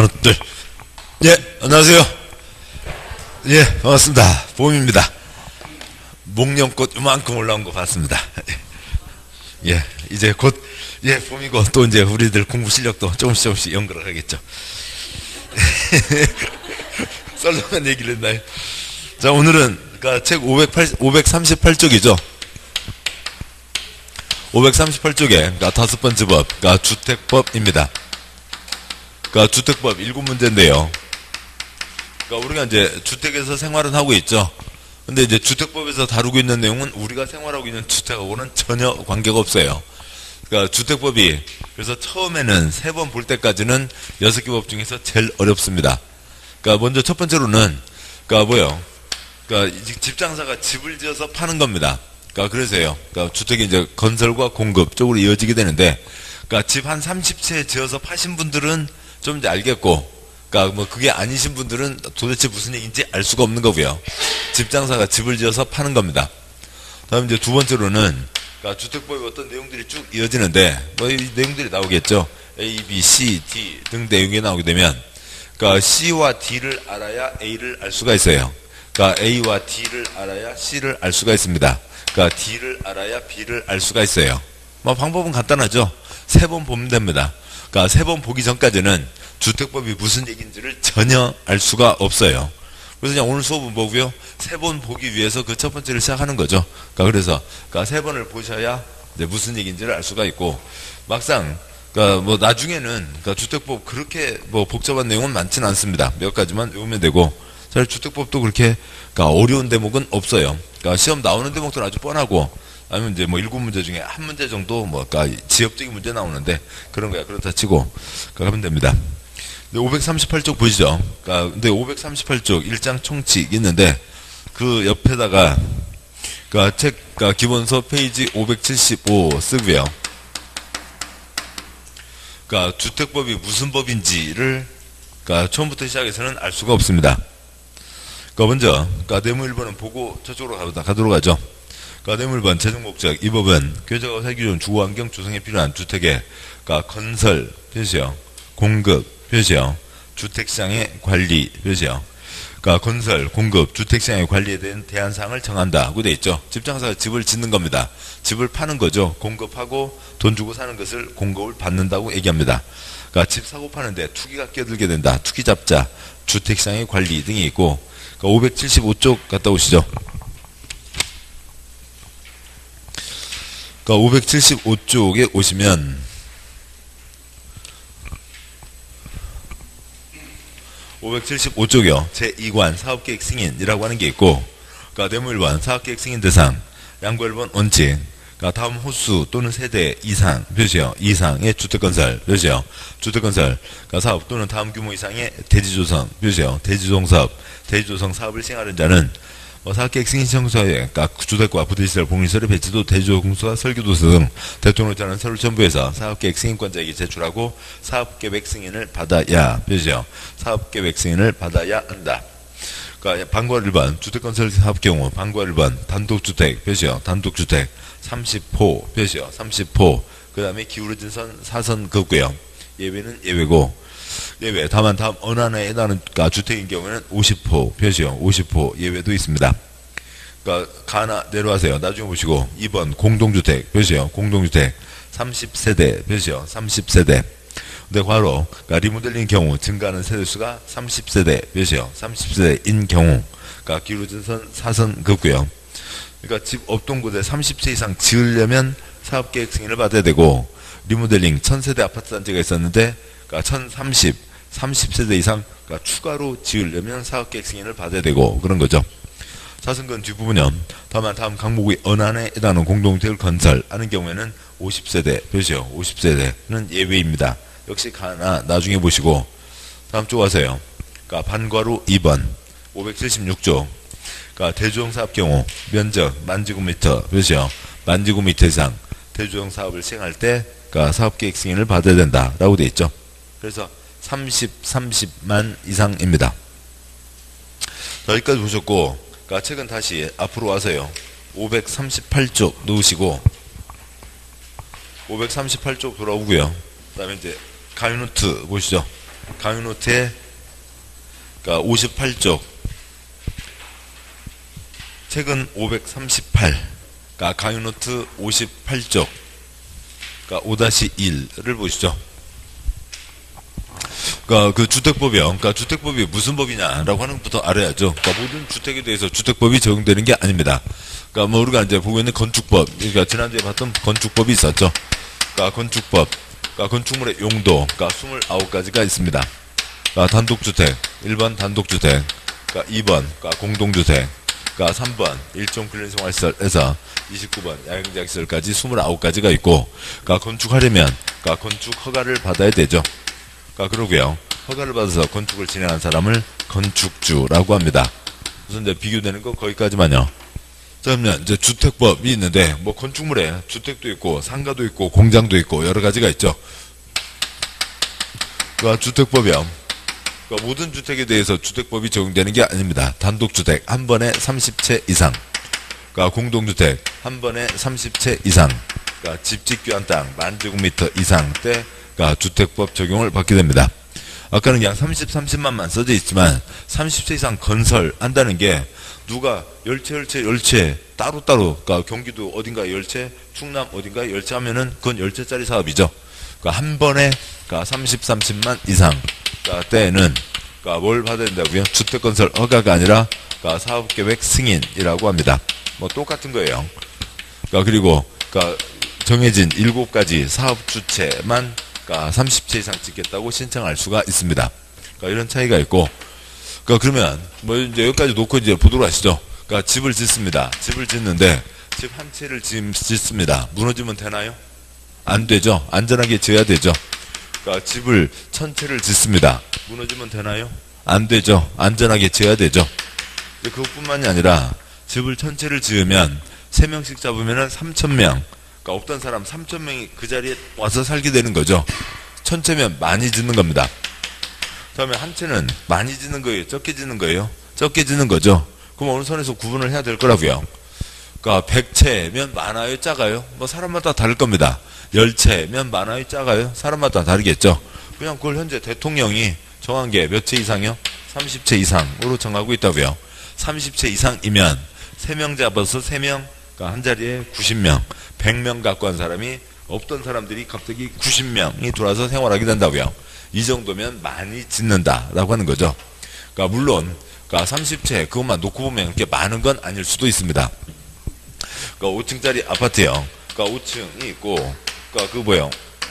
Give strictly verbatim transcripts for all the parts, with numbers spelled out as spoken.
하나, 둘. 예, 안녕하세요. 예, 반갑습니다. 봄입니다. 목련꽃 이만큼 올라온 거 봤습니다. 예, 이제 곧, 예, 봄이고, 또 이제 우리들 공부 실력도 조금씩 조금씩 연결을 하겠죠. 썰렁한 얘기를 했나요? 자, 오늘은, 그니까 책 오백삼십팔 쪽이죠. 오백삼십팔 쪽에, 그니까 다섯 번째 법, 그니까 주택법입니다. 그니까 주택법 일곱 문제인데요. 그니까 우리가 이제 주택에서 생활은 하고 있죠. 근데 이제 주택법에서 다루고 있는 내용은 우리가 생활하고 있는 주택하고는 전혀 관계가 없어요. 그러니까 주택법이 그래서 처음에는 세 번 볼 때까지는 여섯 개 법 중에서 제일 어렵습니다. 그러니까 먼저 첫 번째로는 그러니까 뭐요? 그러니까 집장사가 집을 지어서 파는 겁니다. 그러니까 그래서요. 그러니까 주택이 이제 건설과 공급 쪽으로 이어지게 되는데, 그러니까 집 한 삼십 채 지어서 파신 분들은 좀 이제 알겠고, 그러니까 뭐 그게 아니신 분들은 도대체 무슨 얘기인지 알 수가 없는 거고요. 집장사가 집을 지어서 파는 겁니다. 다음 이제 두 번째로는 그러니까 주택법의 어떤 내용들이 쭉 이어지는데 뭐 이 내용들이 나오겠죠. A, B, C, D 등 내용이 나오게 되면 그러니까 C와 D를 알아야 A를 알 수가 있어요. 그러니까 A와 D를 알아야 C를 알 수가 있습니다. 그러니까 D를 알아야 B를 알 수가 있어요. 뭐 방법은 간단하죠. 세 번 보면 됩니다. 그러니까 세 번 보기 전까지는 주택법이 무슨 얘기인지를 전혀 알 수가 없어요. 그래서 그냥 오늘 수업은 뭐고요? 세 번 보기 위해서 그 첫 번째를 시작하는 거죠. 그러니까 그래서 그러니까 세 번을 보셔야 이제 무슨 얘기인지를 알 수가 있고, 막상 그러니까 뭐 나중에는 그러니까 주택법 그렇게 뭐 복잡한 내용은 많지는 않습니다. 몇 가지만 외우면 되고, 사실 주택법도 그렇게 그러니까 어려운 대목은 없어요. 그러니까 시험 나오는 대목들은 아주 뻔하고, 아니면 이제 뭐 일곱 문제 중에 한 문제 정도 뭐 그러니까 지역적인 문제 나오는데 그런 거야. 그렇다 치고 가면 됩니다. 오백삼십팔 쪽 보시죠. 그러니까 근데 오백삼십팔 쪽 일 장 총칙 있는데 그 옆에다가 그러니까 책 그러니까 기본서 페이지 오백칠십오 쓰고요. 그러니까 주택법이 무슨 법인지를 그러니까 처음부터 시작해서는 알 수가 없습니다. 그러니까 먼저 그러니까 내무 일 번은 보고 저쪽으로 가보다 가도록 하죠. 그러니까 내무 일 번 재정 목적 이 법은 교제가 살기 좋은 주거 환경 조성에 필요한 주택의 그러니까 건설 표시요, 공급 표시요, 주택시장의 관리 표시요. 그러니까 건설, 공급, 주택시장의 관리에 대한 대안사항을 정한다고 되어 있죠. 집장사가 집을 짓는 겁니다. 집을 파는 거죠. 공급하고 돈 주고 사는 것을 공급을 받는다고 얘기합니다. 그러니까 집 사고 파는데 투기가 끼어들게 된다. 투기잡자, 주택시장의 관리 등이 있고, 그러니까 오백칠십오 쪽 갔다 오시죠. 그러니까 오백칠십오 쪽에 오시면 오백칠십오 쪽이요. 제이 관 사업계획 승인이라고 하는 게 있고, 그러니까 내무 일 번 사업계획 승인 대상, 양보 일 번 원칙, 그러니까 다음 호수 또는 세대 이상 표시요. 이상의 주택건설 표시요. 주택건설, 그러니까 사업 또는 다음 규모 이상의 대지조성 표시요. 대지조성 사업, 대지조성 사업을 시행하는 자는 뭐 사업계획 승인 신청서에 그러니까 주택과 부대시설, 복리시설의 배치도, 대지조공사, 설계도서 등 대통령자는 서울 첨부해서 사업계획 승인권자에게 제출하고 사업계획 승인을 받아야 표시요. 사업계획 승인을 받아야 한다. 그러니까 방과 일 번 주택건설 사업 경우 방과 일 번 단독주택 표시요. 단독주택 삼십 호 표시요. 삼십 호. 그 다음에 기울어진 선 사선 긋고요. 예외는 예외고, 예외 다만 다음 어느 하나에 해당하는 그러니까 주택인 경우에는 오십 호 표시요. 오십 호 예외도 있습니다. 그러니까 가나 내려와세요. 나중에 보시고 이 번 공동주택 표시요. 공동주택 삼십 세대 표시요. 삼십 세대. 근데 과로 그러니까 리모델링 경우 증가하는 세대수가 삼십 세대 표시요. 삼십 세대인 경우 그러니까 기울어진 선 사선 긋고요. 그러니까 집 업동부대 삼십 채 이상 지으려면 사업계획 승인을 받아야 되고, 리모델링 천 세대 아파트 단지가 있었는데 그러니까 천삼십, 삼십 세대 이상 그러니까 추가로 지으려면 사업계획 승인을 받아야 되고 그런 거죠. 사선근 뒷부분요. 다만 다음 강목의 어느 하나에 해당하는 공동주택을 건설하는 경우에는 오십 세대 표시요. 오십 세대는 예외입니다. 역시 가나 나중에 보시고 다음 쪽 와서요. 그러니까 반과로 이 번 오백칠십육 쪽 그러니까 대주택사업 경우 면적 만제곱미터 표시요. 만제곱미터 이상 대주택 사업을 시행할 때 그러니까 사업계획 승인을 받아야 된다라고 되어 있죠. 그래서 삼십, 삼십만 이상입니다. 자, 여기까지 보셨고, 그러니까 책은 다시 앞으로 와서요. 오백삼십팔 쪽 넣으시고, 오백삼십팔 쪽 돌아오고요. 그 다음에 이제 가이노트 보시죠. 강의노트에 그러니까 오십팔 쪽 책은 오백삼십팔 그러니까 강의노트 오십팔 쪽 그러니까 오 일을 보시죠. 그러니까 그 주택법이요. 그러니까 주택법이 무슨 법이냐라고 하는 것부터 알아야죠. 그러니까 모든 주택에 대해서 주택법이 적용되는 게 아닙니다. 그러니까 뭐 우리가 이제 보고 있는 건축법, 그러니까 지난주에 봤던 건축법이 있었죠. 그러니까 건축법, 그러니까 건축물의 용도, 그러니까 이십구 가지가 있습니다. 그러니까 단독주택, 일 번 단독주택, 그러니까 이 번 그러니까 공동주택, 그러니까 삼 번 일종 근린생활시설에서 이십구 번 야영자시설까지 이십구 가지가 있고, 그러니까 건축하려면 그러니까 건축 허가를 받아야 되죠. 그러니까 그러고요. 허가를 받아서 건축을 진행한 사람을 건축주라고 합니다. 무슨 이제 비교되는 거 거기까지만요. 자, 그러면 이제 주택법이 있는데 뭐 건축물에 주택도 있고 상가도 있고 공장도 있고 여러 가지가 있죠. 그러니까 주택법이요. 그러니까 모든 주택에 대해서 주택법이 적용되는 게 아닙니다. 단독주택 한 번에 삼십 채 이상, 그러니까 공동주택 한 번에 삼십 채 이상, 그러니까 집 짓기 한 땅 만 제곱미터 이상 때 그러니까 주택법 적용을 받게 됩니다. 아까는 그냥 삼십, 삼십만만 써져 있지만 삼십 채 이상 건설한다는 게 누가 십 채, 십 채, 십 채 따로따로 그러니까 경기도 어딘가 십 채, 충남 어딘가 십 채 하면은 그건 십 채짜리 사업이죠. 그러니까 한 번에 그러니까 삼십, 삼십만 이상 그러니까 때에는 그러니까 뭘 받아야 된다고요? 주택건설 허가가 아니라 그러니까 사업계획 승인이라고 합니다. 뭐 똑같은 거예요. 그러니까 그리고 그러니까 정해진 일곱 가지 사업 주체만 그러니까 삼십 채 이상 짓겠다고 신청할 수가 있습니다. 그러니까 이런 차이가 있고, 그러니까 그러면 뭐 이제 여기까지 놓고 이제 보도록 하시죠. 그러니까 집을 짓습니다. 집을 짓는데 집 한 채를 짓습니다. 무너지면 되나요? 안 되죠. 안전하게 지어야 되죠. 그러니까 집을 천 채를 짓습니다. 무너지면 되나요? 안 되죠. 안전하게 지어야 되죠. 그것뿐만이 아니라 집을 천 채를 지으면 세 명씩 잡으면은 삼천 명. 그러니까 없던 사람 삼천 명이 그 자리에 와서 살게 되는 거죠. 천 채면 많이 짓는 겁니다. 그다음에 한 채는 많이 짓는 거예요? 적게 짓는 거예요? 적게 짓는 거죠. 그럼 어느 선에서 구분을 해야 될 거라고요. 그러니까 백 채면 많아요? 작아요? 뭐 사람마다 다를 겁니다. 십 채면 많아요? 작아요? 사람마다 다르겠죠. 그냥 그걸 현재 대통령이 정한 게 몇 채 이상이요? 삼십 채 이상으로 정하고 있다고요. 삼십 채 이상이면 세 명 잡아서 세 명, 그러니까 한 자리에 구십 명, 백 명 갖고 한 사람이 없던 사람들이 갑자기 구십 명이 들어와서 생활하게 된다고요. 이 정도면 많이 짓는다라고 하는 거죠. 그러니까 물론 그러니까 삼십 채 그것만 놓고 보면 그렇게 많은 건 아닐 수도 있습니다. 그러니까 오 층짜리 아파트요. 그러니까 오 층이 있고, 그러니까 그 뭐예요?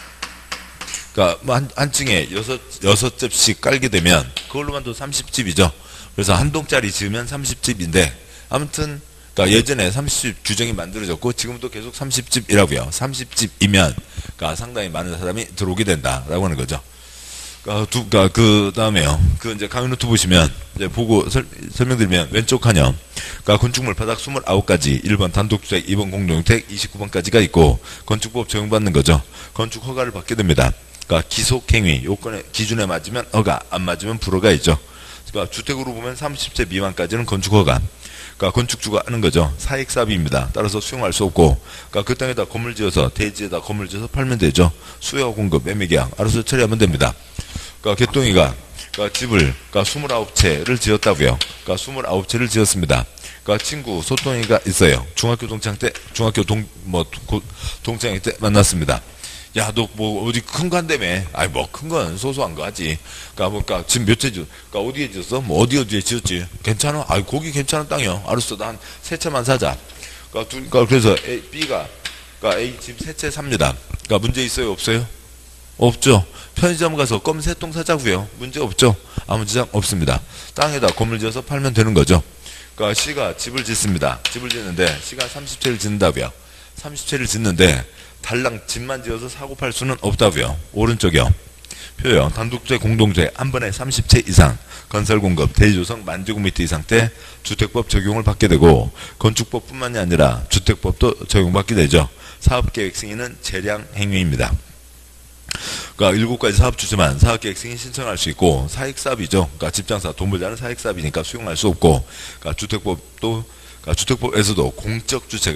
그러니까 뭐 한, 한 층에 여섯 여섯 집씩 깔게 되면 그걸로만도 삼십 집이죠. 그래서 한 동짜리 지으면 삼십 집인데 아무튼. 그러니까 예전에 삼십 집 규정이 만들어졌고 지금도 계속 삼십 집이라고요. 삼십 집이면 그러니까 상당히 많은 사람이 들어오게 된다라고 하는 거죠. 그러니까, 두, 그러니까 그 다음에요. 그 이제 강의노트 보시면 이제 보고 설, 설명드리면 왼쪽 칸이요. 그러니까 건축물 바닥 이십구 가지 일 번 단독주택, 이 번 공동주택, 이십구 번까지가 있고 건축법 적용받는 거죠. 건축 허가를 받게 됩니다. 그러니까 기속행위 요건에 기준에 맞으면 허가, 안 맞으면 불허가 있죠. 그러니까 주택으로 보면 삼십 채 미만까지는 건축 허가. 그러니까 건축주가 하는 거죠. 사익사비입니다. 따라서 수용할 수 없고, 그러니까 그 땅에다 건물 지어서 대지에다 건물 지어서 팔면 되죠. 수요 공급 매매계약 알아서 처리하면 됩니다. 그러니까 개똥이가 그러니까 집을 그러니까 이십구 채를 지었다고요. 그러니까 이십구 채를 지었습니다. 그러니까 친구 소똥이가 있어요. 중학교 동창 때 중학교 동 뭐 동창회 때 만났습니다. 야, 너 뭐 어디 큰 거 한다며? 아이 뭐 큰 건 소소한 거 하지. 그러니까 뭐 그러니까 집 몇 채 지었? 그러니까 어디에 지었어? 뭐 어디 어디에 지었지? 괜찮아? 아이 거기 괜찮은 땅이요. 알았어, 나 한 세 채만 사자. 그러니까, 두, 그러니까 그래서 A, B가 그러니까 A 집 세 채 삽니다. 그러니까 문제 있어요, 없어요? 없죠. 편의점 가서 껌 세 통 사자고요. 문제 없죠. 아무 지장 없습니다. 땅에다 건물 지어서 팔면 되는 거죠. 그러니까 C가 집을 짓습니다. 집을 짓는데 C가 삼십 채를 짓는다고요. 삼십 채를 짓는데 달랑 집만 지어서 사고 팔 수는 없다고요. 오른쪽이요. 표요. 단독주택, 공동주택 한 번에 삼십 채 이상 건설 공급 대지 조성 만 제곱미터 이상 때 주택법 적용을 받게 되고 건축법뿐만이 아니라 주택법도 적용받게 되죠. 사업계획 승인은 재량 행위입니다. 그러니까 일곱 가지 사업 주체만 사업계획 승인 신청할 수 있고 사익사업이죠. 그러니까 집장사 돈 벌자는 사익사업이니까 수용할 수 없고, 그러니까 주택법도 그러니까 주택법에서도 공적 주체가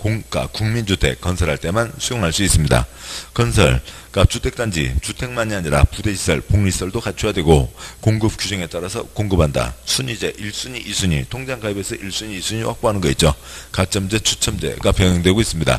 공가 국민주택 건설할 때만 수용할 수 있습니다. 건설, 그러니까 주택단지, 주택만이 아니라 부대시설, 복리시설도 갖춰야 되고 공급 규정에 따라서 공급한다. 순위제 일 순위, 이 순위, 통장 가입해서 일 순위, 이 순위 확보하는 거 있죠. 가점제, 추첨제가 병행되고 있습니다.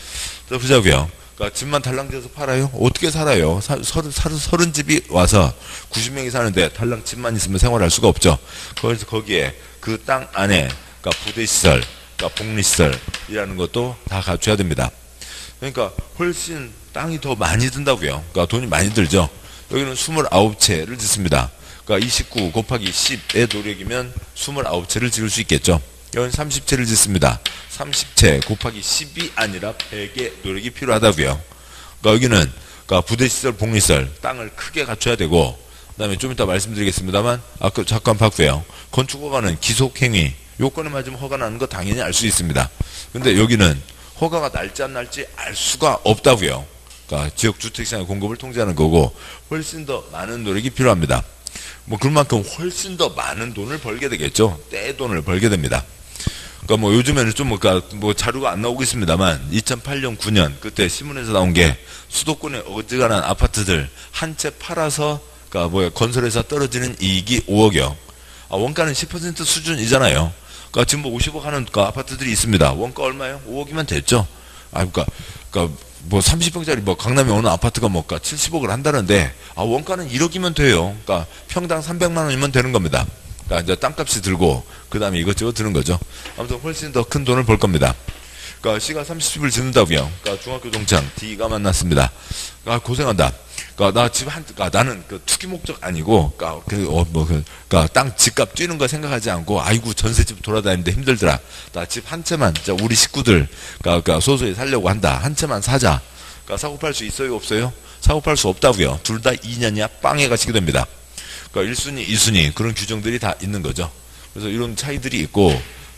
자, 보자고요. 그러니까 집만 달랑지어서 팔아요? 어떻게 살아요? 사, 서른, 서른, 서른 집이 와서 구십 명이 사는데 달랑 집만 있으면 생활할 수가 없죠. 그래서 거기에 그 땅 안에 그러니까 부대시설, 그러니까 복리시설이라는 것도 다 갖춰야 됩니다. 그러니까 훨씬 땅이 더 많이 든다고요. 그러니까 돈이 많이 들죠. 여기는 이십구 채를 짓습니다. 그러니까 이십구 곱하기 십의 노력이면 이십구 채를 지을 수 있겠죠. 여기는 삼십 채를 짓습니다. 삼십 채 곱하기 십이 아니라 백의 노력이 필요하다고요. 그러니까 여기는 그러니까 부대시설, 복리시설 땅을 크게 갖춰야 되고 그 다음에 좀 이따 말씀드리겠습니다만 아까 잠깐 봤고요. 건축허가는 기속행위 요건에 맞으면 허가 나는 거 당연히 알 수 있습니다. 근데 여기는 허가가 날지 안 날지 알 수가 없다고요. 그러니까 지역 주택시장의 공급을 통제하는 거고 훨씬 더 많은 노력이 필요합니다. 뭐 그만큼 훨씬 더 많은 돈을 벌게 되겠죠. 떼 돈을 벌게 됩니다. 그러니까 뭐 요즘에는 좀 뭐가 뭐 자료가 안 나오고 있습니다만 이천팔 년, 구 년 그때 신문에서 나온 게 수도권의 어지간한 아파트들 한 채 팔아서 그러니까 뭐 건설에서 떨어지는 이익이 오억이요. 아, 원가는 십 퍼센트 수준이잖아요. 그러니까 지금 뭐 오십억 하는 그 아파트들이 있습니다. 원가 얼마요? 오억이면 됐죠. 아, 그러니까, 그러니까 뭐 삼십 평짜리 뭐 강남에 어느 아파트가 뭐가 칠십억을 한다는데 아, 원가는 일억이면 돼요. 그러니까 평당 삼백만 원이면 되는 겁니다. 그러니까 이제 땅값이 들고 그 다음에 이것저것 드는 거죠. 아무튼 훨씬 더 큰 돈을 벌 겁니다. 그러니까 C가 삼십 집을 짓는다고요. 그러니까 중학교 동창 D가 만났습니다. 그러니까 고생한다. 그러니까 나 집 한, 그러니까 나는 그 투기 목적 아니고, 그러니까 그, 어, 뭐, 그, 그러니까 땅 집값 뛰는 거 생각하지 않고, 아이고 전세집 돌아다니는데 힘들더라. 나 집 한 채만, 진짜 우리 식구들, 그러니까, 그러니까 소소히 살려고 한다. 한 채만 사자. 그러니까 사고 팔 수 있어요, 없어요? 사고 팔 수 없다고요. 둘 다 이 년이야 빵에 가시게 됩니다. 그러니까 일 순위, 이 순위 그런 규정들이 다 있는 거죠. 그래서 이런 차이들이 있고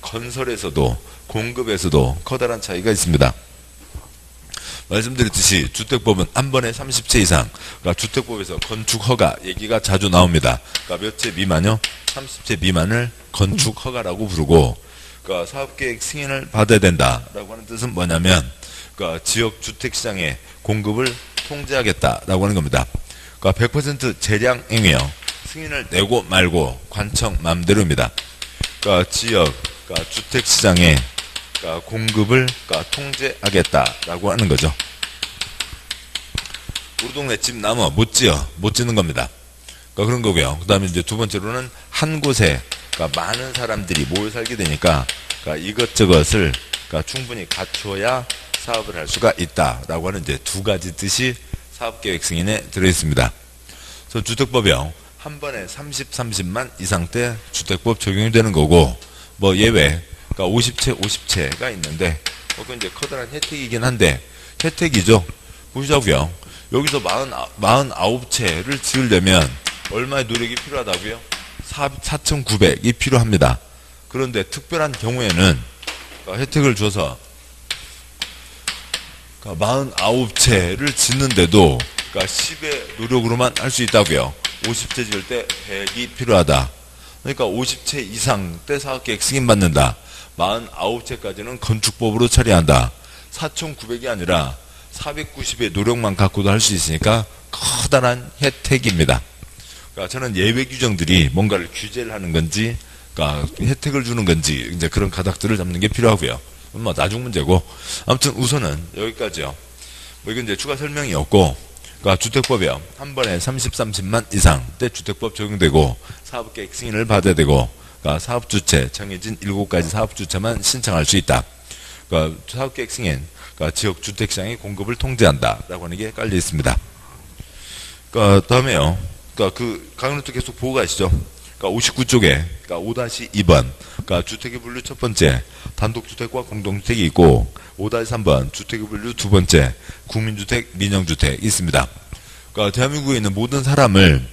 건설에서도 공급에서도 커다란 차이가 있습니다. 말씀드렸듯이 주택법은 한 번에 삼십 채 이상, 그러니까 주택법에서 건축허가 얘기가 자주 나옵니다. 그러니까 몇 채 미만요? 삼십 채 미만을 건축허가라고 부르고, 그러니까 사업계획 승인을 받아야 된다라고 하는 뜻은 뭐냐면, 그러니까 지역 주택시장의 공급을 통제하겠다라고 하는 겁니다. 그러니까 백 퍼센트 재량행위요. 승인을 내고 말고 관청 맘대로입니다. 그러니까 지역, 그러니까 주택시장의 그러니까 공급을 그러니까 통제하겠다라고 하는 거죠. 우리 동네 집 나무 못 지어, 못 짓는 겁니다. 그러니까 그런 거고요. 그 다음에 이제 두 번째로는 한 곳에 그러니까 많은 사람들이 모여 살게 되니까 그러니까 이것저것을 그러니까 충분히 갖춰야 사업을 할 수가 있다라고 하는 이제 두 가지 뜻이 사업계획 승인에 들어있습니다. 그래서 주택법이요. 한 번에 삼십, 삼십만 이상 때 주택법 적용이 되는 거고, 뭐 예외, 그러니까 오십 채, 오십 채가 있는데, 뭐 그건 이제 커다란 혜택이긴 한데, 혜택이죠. 보시자고요. 여기서 사십구 채를 지으려면 얼마의 노력이 필요하다고요? 사천구백이 필요합니다. 그런데 특별한 경우에는 그러니까 혜택을 줘서 그러니까 사십구 채를 짓는데도 그러니까 십의 노력으로만 할 수 있다고요. 오십 채 지을 때 백이 필요하다. 그러니까 오십 채 이상 때 사업계획 승인받는다. 사십구 채까지는 건축법으로 처리한다. 사천구백이 아니라 사백구십의 노력만 갖고도 할 수 있으니까 커다란 혜택입니다. 그러니까 저는 예외 규정들이 뭔가를 규제를 하는 건지, 그러니까 혜택을 주는 건지, 이제 그런 가닥들을 잡는 게 필요하고요. 뭐 나중 문제고. 아무튼 우선은 여기까지요. 뭐 이건 이제 추가 설명이 없고, 그러니까 주택법이요. 한 번에 삼십, 삼십만 이상 때 주택법 적용되고 사업계획 승인을 받아야 되고, 그러니까 사업주체, 정해진 일곱 가지 사업주체만 신청할 수 있다. 그러니까 사업계획 승인, 그러니까 지역 주택시장의 공급을 통제한다라고 하는 게 깔려 있습니다. 그러니까 다음에요. 그러니까 그 강의노트 계속 보고 가시죠. 그러니까 오십구 쪽에 그러니까 오 이 번, 그러니까 주택의 분류 첫 번째, 단독주택과 공동주택이 있고 오 삼 번, 주택의 분류 두 번째, 국민주택, 민영주택 있습니다. 그러니까 대한민국에 있는 모든 사람을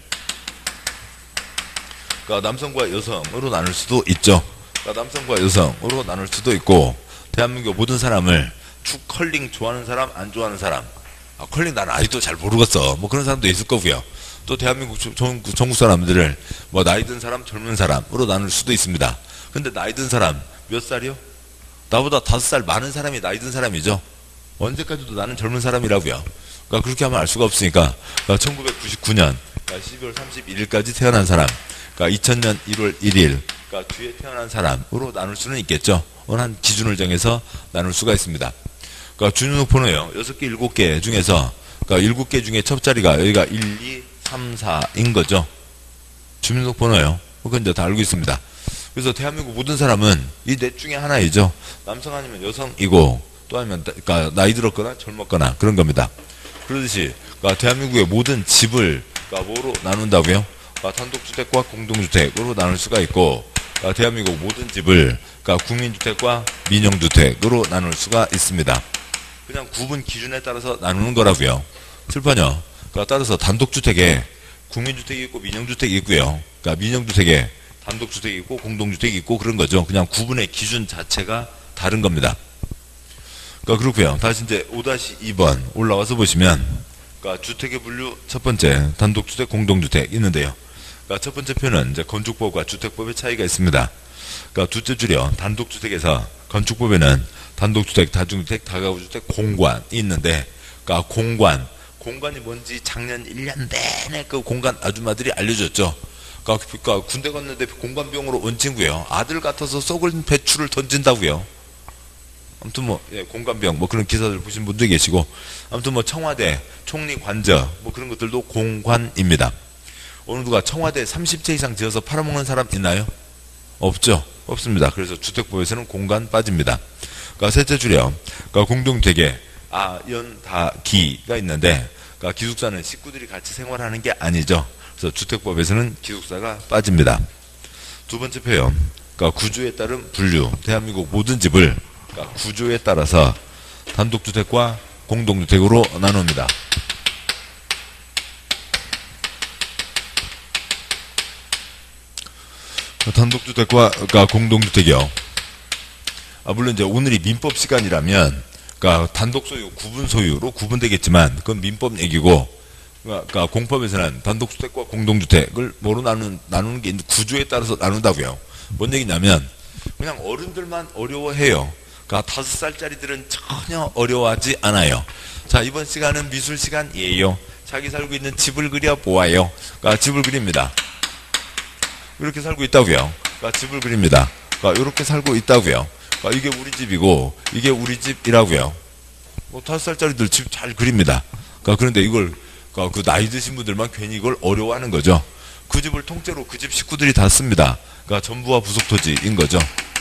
그러니까 남성과 여성으로 나눌 수도 있죠. 그러니까 남성과 여성으로 나눌 수도 있고, 대한민국 모든 사람을 축 컬링 좋아하는 사람, 안 좋아하는 사람, 아, 컬링 나는 아직도 잘 모르겠어, 뭐 그런 사람도 있을 거고요. 또 대한민국 전국, 전국 사람들을 뭐 나이 든 사람, 젊은 사람으로 나눌 수도 있습니다. 근데 나이 든 사람 몇 살이요? 나보다 다섯 살 많은 사람이 나이 든 사람이죠. 언제까지도 나는 젊은 사람이라고요. 그러니까 그렇게 하면 알 수가 없으니까, 그러니까 천구백구십구 년 그러니까 십이월 삼십일일까지 태어난 사람, 그러니까 이천 년 일월 일일 그러니까 뒤에 태어난 사람으로 나눌 수는 있겠죠. 어느 한 기준을 정해서 나눌 수가 있습니다. 그러니까 주민등록 번호요. 여섯 개, 일곱 개 중에서 그러니까 일곱 개 중에 첫 자리가 여기가 일, 이, 삼, 사인 거죠. 주민등록 번호요. 그건 이제 다 알고 있습니다. 그래서 대한민국 모든 사람은 이 넷 중에 하나이죠. 남성 아니면 여성이고 또 아니면 그러니까 나이 들었거나 젊었거나 그런 겁니다. 그러듯이 그러니까 대한민국의 모든 집을 그러니까 뭐로 나눈다고요? 그러니까 단독주택과 공동주택으로 나눌 수가 있고, 그러니까 대한민국 모든 집을 그러니까 국민주택과 민영주택으로 나눌 수가 있습니다. 그냥 구분 기준에 따라서 나누는 거라고요. 칠판요. 그러니까 따라서 단독주택에 국민주택이 있고 민영주택이 있고요. 그러니까 민영주택에 단독주택이 있고 공동주택이 있고 그런 거죠. 그냥 구분의 기준 자체가 다른 겁니다. 그러니까 그렇고요. 다시 이제 오 이 번 올라와서 보시면, 그러니까 주택의 분류 첫 번째 단독주택, 공동주택 있는데요. 그러니까 첫 번째 표는 이제 건축법과 주택법의 차이가 있습니다. 그러니까 둘째 줄이요. 단독주택에서 건축법에는 단독주택, 다중주택, 다가구주택, 공관이 있는데, 그러니까 공관, 공관이 뭔지 작년 일 년 내내 그 공관 아줌마들이 알려줬죠. 그러니까, 그러니까 군대 갔는데 공관병으로 온 친구예요. 아들 같아서 썩은 배추를 던진다고요. 아무튼 뭐 예, 공관병 뭐 그런 기사들 보신 분도 계시고, 아무튼 뭐 청와대 총리 관저 뭐 그런 것들도 공관입니다. 어느 누가 청와대 삼십 채 이상 지어서 팔아먹는 사람 있나요? 없죠. 없습니다. 그래서 주택법에서는 공관 빠집니다. 그러니까 셋째 줄이요. 그러니까 공동주택에 아, 연, 다, 기가 있는데, 그러니까 기숙사는 식구들이 같이 생활하는 게 아니죠. 그래서 주택법에서는 기숙사가 빠집니다. 두 번째 표현, 그러니까 구조에 따른 분류. 대한민국 모든 집을 그러니까 구조에 따라서 단독주택과 공동주택으로 나눕니다. 단독주택과 그러니까 공동주택이요. 아, 물론 이제 오늘이 민법 시간이라면, 그러니까 단독 소유, 구분 소유로 구분되겠지만 그건 민법 얘기고, 그러니까 공법에서는 단독주택과 공동주택을 뭐로 나누는, 나누는 게 구조에 따라서 나눈다고요. 뭔 얘기냐면 그냥 어른들만 어려워해요. 그러니까 다섯 살짜리들은 전혀 어려워하지 않아요. 자, 이번 시간은 미술 시간이에요. 자기 살고 있는 집을 그려 보아요. 그러니까 집을 그립니다. 이렇게 살고 있다고요. 그러니까 집을 그립니다. 그러니까 이렇게 살고 있다고요. 그러니까 이게 우리 집이고 이게 우리 집이라고요. 뭐 다섯 살짜리들 집 잘 그립니다. 그러니까 그런데 이걸 그러니까 그 나이 드신 분들만 괜히 이걸 어려워하는 거죠. 그 집을 통째로 그 집 식구들이 다 씁니다. 그러니까 전부와 부속 토지인 거죠.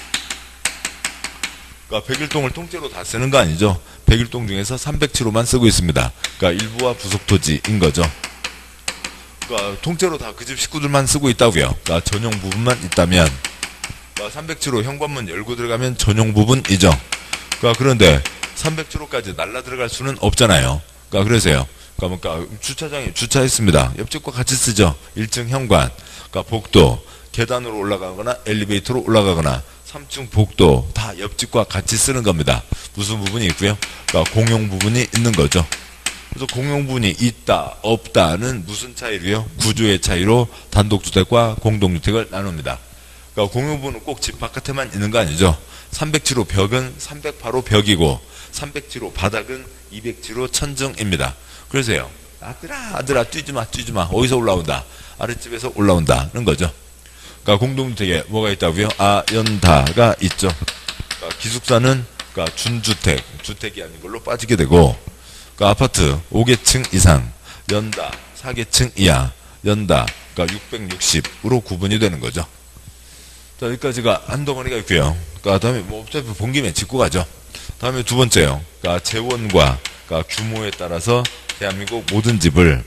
그러니까 백일 동을 통째로 다 쓰는 거 아니죠. 백일 동 중에서 삼백칠 호만 쓰고 있습니다. 그러니까 일부와 부속 토지인 거죠. 그러니까 통째로 다 그 집 식구들만 쓰고 있다고요. 그러니까 전용 부분만 있다면, 그러니까 삼백칠 호 현관문 열고 들어가면 전용 부분이죠. 그러니까 그런데 삼백칠 호까지 날라 들어갈 수는 없잖아요. 그러니까 그래서요. 그러니까 주차장에 주차했습니다. 옆집과 같이 쓰죠. 일 층 현관, 그러니까 복도, 계단으로 올라가거나 엘리베이터로 올라가거나 삼 층 복도 다 옆집과 같이 쓰는 겁니다. 무슨 부분이 있고요? 그러니까 공용 부분이 있는 거죠. 그래서 공용 부분이 있다, 없다는 무슨 차이로요? 구조의 차이로 단독주택과 공동주택을 나눕니다. 그러니까 공용 부분은 꼭 집 바깥에만 있는 거 아니죠. 삼백칠 호 벽은 삼백팔 호 벽이고 삼백칠 호 바닥은 이백칠 호 천정입니다. 그래서요. 아들아, 아들아, 뛰지마, 뛰지마. 어디서 올라온다? 아랫집에서 올라온다는 거죠. 그러니까 공동주택에 뭐가 있다고요? 아, 연다가 있죠. 그러니까 기숙사는 그러니까 준주택, 주택이 아닌 걸로 빠지게 되고, 그러니까 아파트 오 개층 이상, 연다 사 개층 이하, 연다 그러니까 육백육십으로 구분이 되는 거죠. 자, 여기까지가 한 덩어리가 있고요. 그러니까 다음에 뭐 어차피 본 김에 짚고 가죠. 다음에 두 번째요. 그러니까 재원과 그러니까 규모에 따라서 대한민국 모든 집을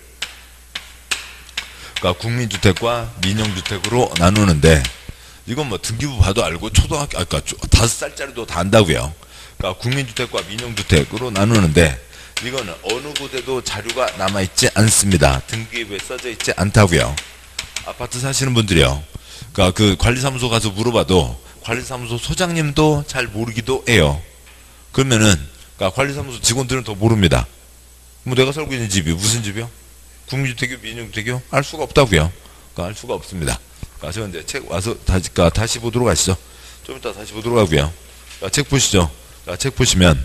그러니까 국민주택과 민영주택으로 나누는데, 이건 뭐 등기부 봐도 알고 초등학교, 아까 그러니까 다섯 살짜리도 다 안다고요. 그러니까 국민주택과 민영주택으로 나누는데, 이거는 어느 곳에도 자료가 남아있지 않습니다. 등기부에 써져 있지 않다고요. 아파트 사시는 분들이요. 그러니까 그 관리사무소 가서 물어봐도 관리사무소 소장님도 잘 모르기도 해요. 그러면은 그러니까 관리사무소 직원들은 더 모릅니다. 뭐 내가 살고 있는 집이 무슨 집이요? 국민주택이요? 민영주택이요? 알 수가 없다고요. 그러니까 알 수가 없습니다. 그러니까 제가 이제 책 와서 다시, 그러니까 다시 보도록 하시죠. 좀 이따 다시 보도록 하고요. 자, 책 보시죠. 자, 책 보시면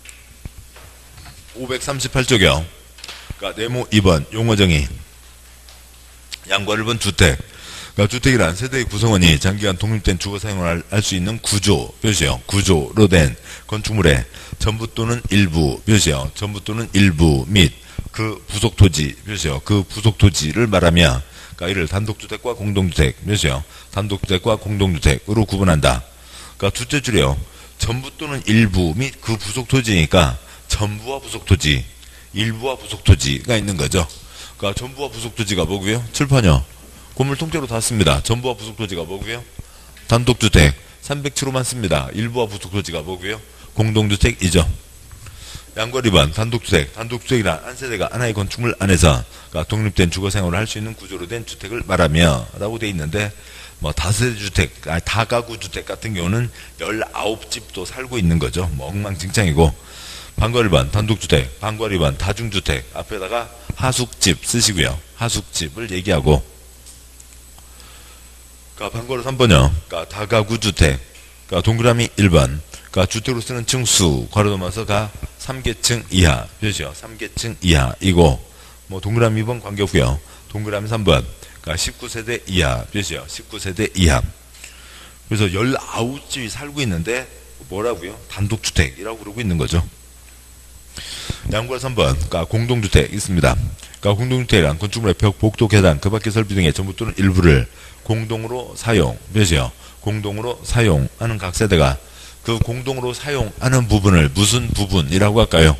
오백삼십팔 쪽이요. 그러니까 네모 이 번 용어정의. 양과 일 번 주택. 그러니까 주택이란 세대의 구성원이 장기간 독립된 주거 사용을 할 수 있는 구조, 표시요. 구조로 된 건축물의 전부 또는 일부, 표시요. 전부 또는 일부 및 그 부속 토지, 표시요. 그 부속 토지를 말하며, 그러니까 이를 단독주택과 공동주택, 표시요. 단독주택과 공동주택으로 구분한다. 그러니까 둘째 줄이요. 전부 또는 일부 및 그 부속 토지니까 전부와 부속 토지, 일부와 부속 토지가 있는 거죠. 그러니까 전부와 부속 토지가 뭐고요? 칠판이요. 건물 통째로 다 씁니다. 전부와 부속 토지가 뭐고요? 단독주택 삼백칠 호만 씁니다. 일부와 부속 토지가 뭐고요? 공동주택이죠. 양과 이 번 단독주택. 단독주택이란 한 세대가 하나의 건축물 안에서 그러니까 독립된 주거생활을 할 수 있는 구조로 된 주택을 말하며 라고 돼 있는데, 뭐 다세대 주택, 아니 다가구 주택 같은 경우는 열아홉 집도 살고 있는 거죠. 뭐 엉망진창이고. 방과 일 번 단독주택, 방과 이 번 다중주택 앞에다가 하숙집 쓰시고요. 하숙집을 얘기하고. 그러니까 방과 삼 번요. 그러니까 다가구 주택. 그러니까 동그라미 일 번. 그러니까 주택으로 쓰는 층수 괄호 넘어서가 삼 계층 이하, 표시요. 삼 계층 이하이고, 뭐 동그라미 이 번 관계없고요. 동그라미 삼 번. 그러니까 십구 세대 이하, 표시요. 십구 세대 이하. 그래서 열아홉 집이 살고 있는데 뭐라고요? 단독주택이라고 그러고 있는 거죠. 양과 삼 번. 그러니까 공동주택 있습니다. 그러니까 공동주택이란 건축물의 벽, 복도, 계단, 그 밖의 설비 등의 전부 또는 일부를 공동으로 사용, 몇이요? 공동으로 사용하는 각 세대가 그 공동으로 사용하는 부분을 무슨 부분이라고 할까요?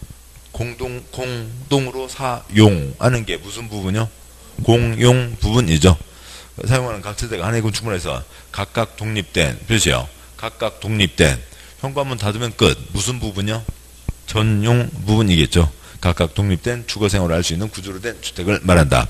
공동, 공동으로 사용하는 게 무슨 부분이요? 공용 부분이죠. 사용하는 각 세대가 하나의 건축물에서 각각 독립된, 표시요. 각각 독립된, 현관문 닫으면 끝. 무슨 부분이요? 전용 부분이겠죠. 각각 독립된 주거생활을 할 수 있는 구조로 된 주택을 말한다.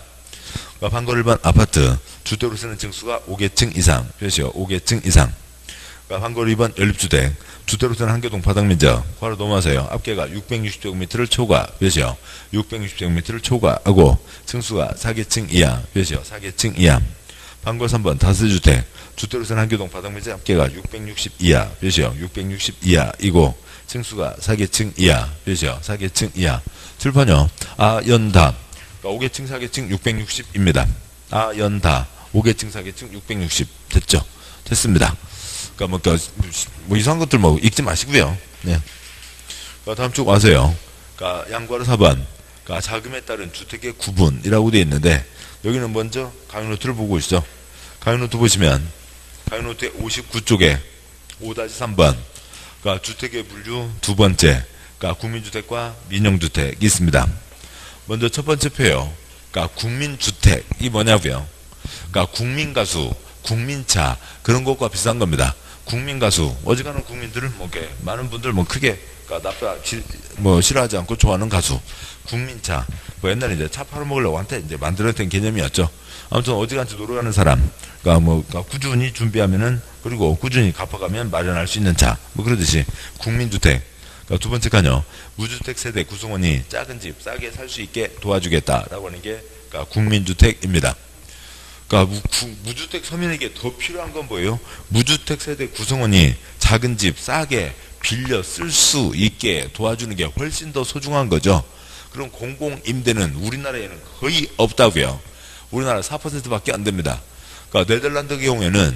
방과 일 번 아파트. 주택으로 쓰는 층수가 오 계층 이상, 표시요. 오 계층 이상. 방과 이 번 연립주택. 주택으로 쓰는 한 개 동 바닥면적 괄호 넘어서요. 앞개가 육백육십 제곱미터를 초과, 표시요. 육백육십 제곱미터를 초과하고 층수가 사 계층 이하, 표시요. 사 계층 이하. 방과 삼 번 다세주택. 주택으로 쓰는 한 개 동 바닥면적 앞개가 육백육십 이하, 표시요. 육백육십 이하이고 층수가 사 계층 이하, 표시요. 사 계층 이하. 칠판요. 아연다. 그러니까 오 계층 사 계층 육백육십입니다. 아연다. 오 계층 사 계층 육백육십. 됐죠? 됐습니다. 그러니까 뭐, 그러니까 뭐 이상한 것들 뭐 읽지 마시고요. 네. 그러니까 다음 쪽 와서요. 그러니까 양과로 사 번. 그러니까 자금에 따른 주택의 구분이라고 되어 있는데, 여기는 먼저 강의노트를 보고 오시죠. 강의노트 보시면 강의노트의 오십구 쪽에 오 삼 번. 그러니까 주택의 분류 두 번째. 그러니까 국민주택과 민영주택이 있습니다. 먼저 첫 번째 표요. 그러니까 국민주택이 뭐냐고요. 그러니까 국민가수, 국민차 그런 것과 비슷한 겁니다. 국민가수, 어지간한 국민들을 뭐 이렇게 많은 분들 뭐 크게 그러니까 나빠 뭐 싫어하지 않고 좋아하는 가수. 국민차, 뭐 옛날에 이제 차 팔아먹으려고 한테 이제 만들어낸 개념이었죠. 아무튼 어지간히 놀러 가는 사람, 그러니까 뭐 그러니까 꾸준히 준비하면은 그리고 꾸준히 갚아가면 마련할 수 있는 차, 뭐 그러듯이 국민주택. 그러니까 두 번째 칸요. 무주택 세대 구성원이 작은 집 싸게 살 수 있게 도와주겠다라고 하는 게 그러니까 국민주택입니다. 그러니까 무, 무주택 서민에게 더 필요한 건 뭐예요? 무주택 세대 구성원이 작은 집 싸게 빌려 쓸 수 있게 도와주는 게 훨씬 더 소중한 거죠. 그럼 공공임대는 우리나라에는 거의 없다고요. 우리나라 사 퍼센트밖에 안 됩니다. 그러니까 네덜란드 경우에는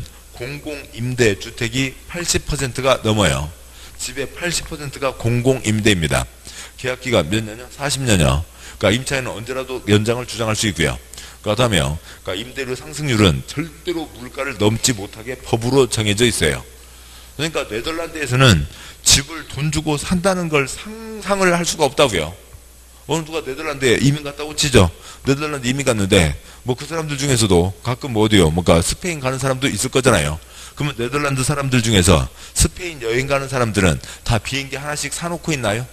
공공임대 주택이 팔십 퍼센트가 넘어요. 집의 팔십 퍼센트가 공공임대입니다. 계약기간 몇 년이요? 사십 년이요. 그러니까 임차인은 언제라도 연장을 주장할 수 있고요. 그 다음에요. 그러니까 임대료 상승률은 절대로 물가를 넘지 못하게 법으로 정해져 있어요. 그러니까 네덜란드에서는 집을 돈 주고 산다는 걸 상상을 할 수가 없다고요. 어느 누가 네덜란드에 이민 갔다고 치죠. 네덜란드 이민 갔는데 뭐 그 사람들 중에서도 가끔 뭐 어디요? 뭔가 스페인 가는 사람도 있을 거잖아요. 그러면 네덜란드 사람들 중에서 스페인 여행 가는 사람들은 다 비행기 하나씩 사놓고 있나요?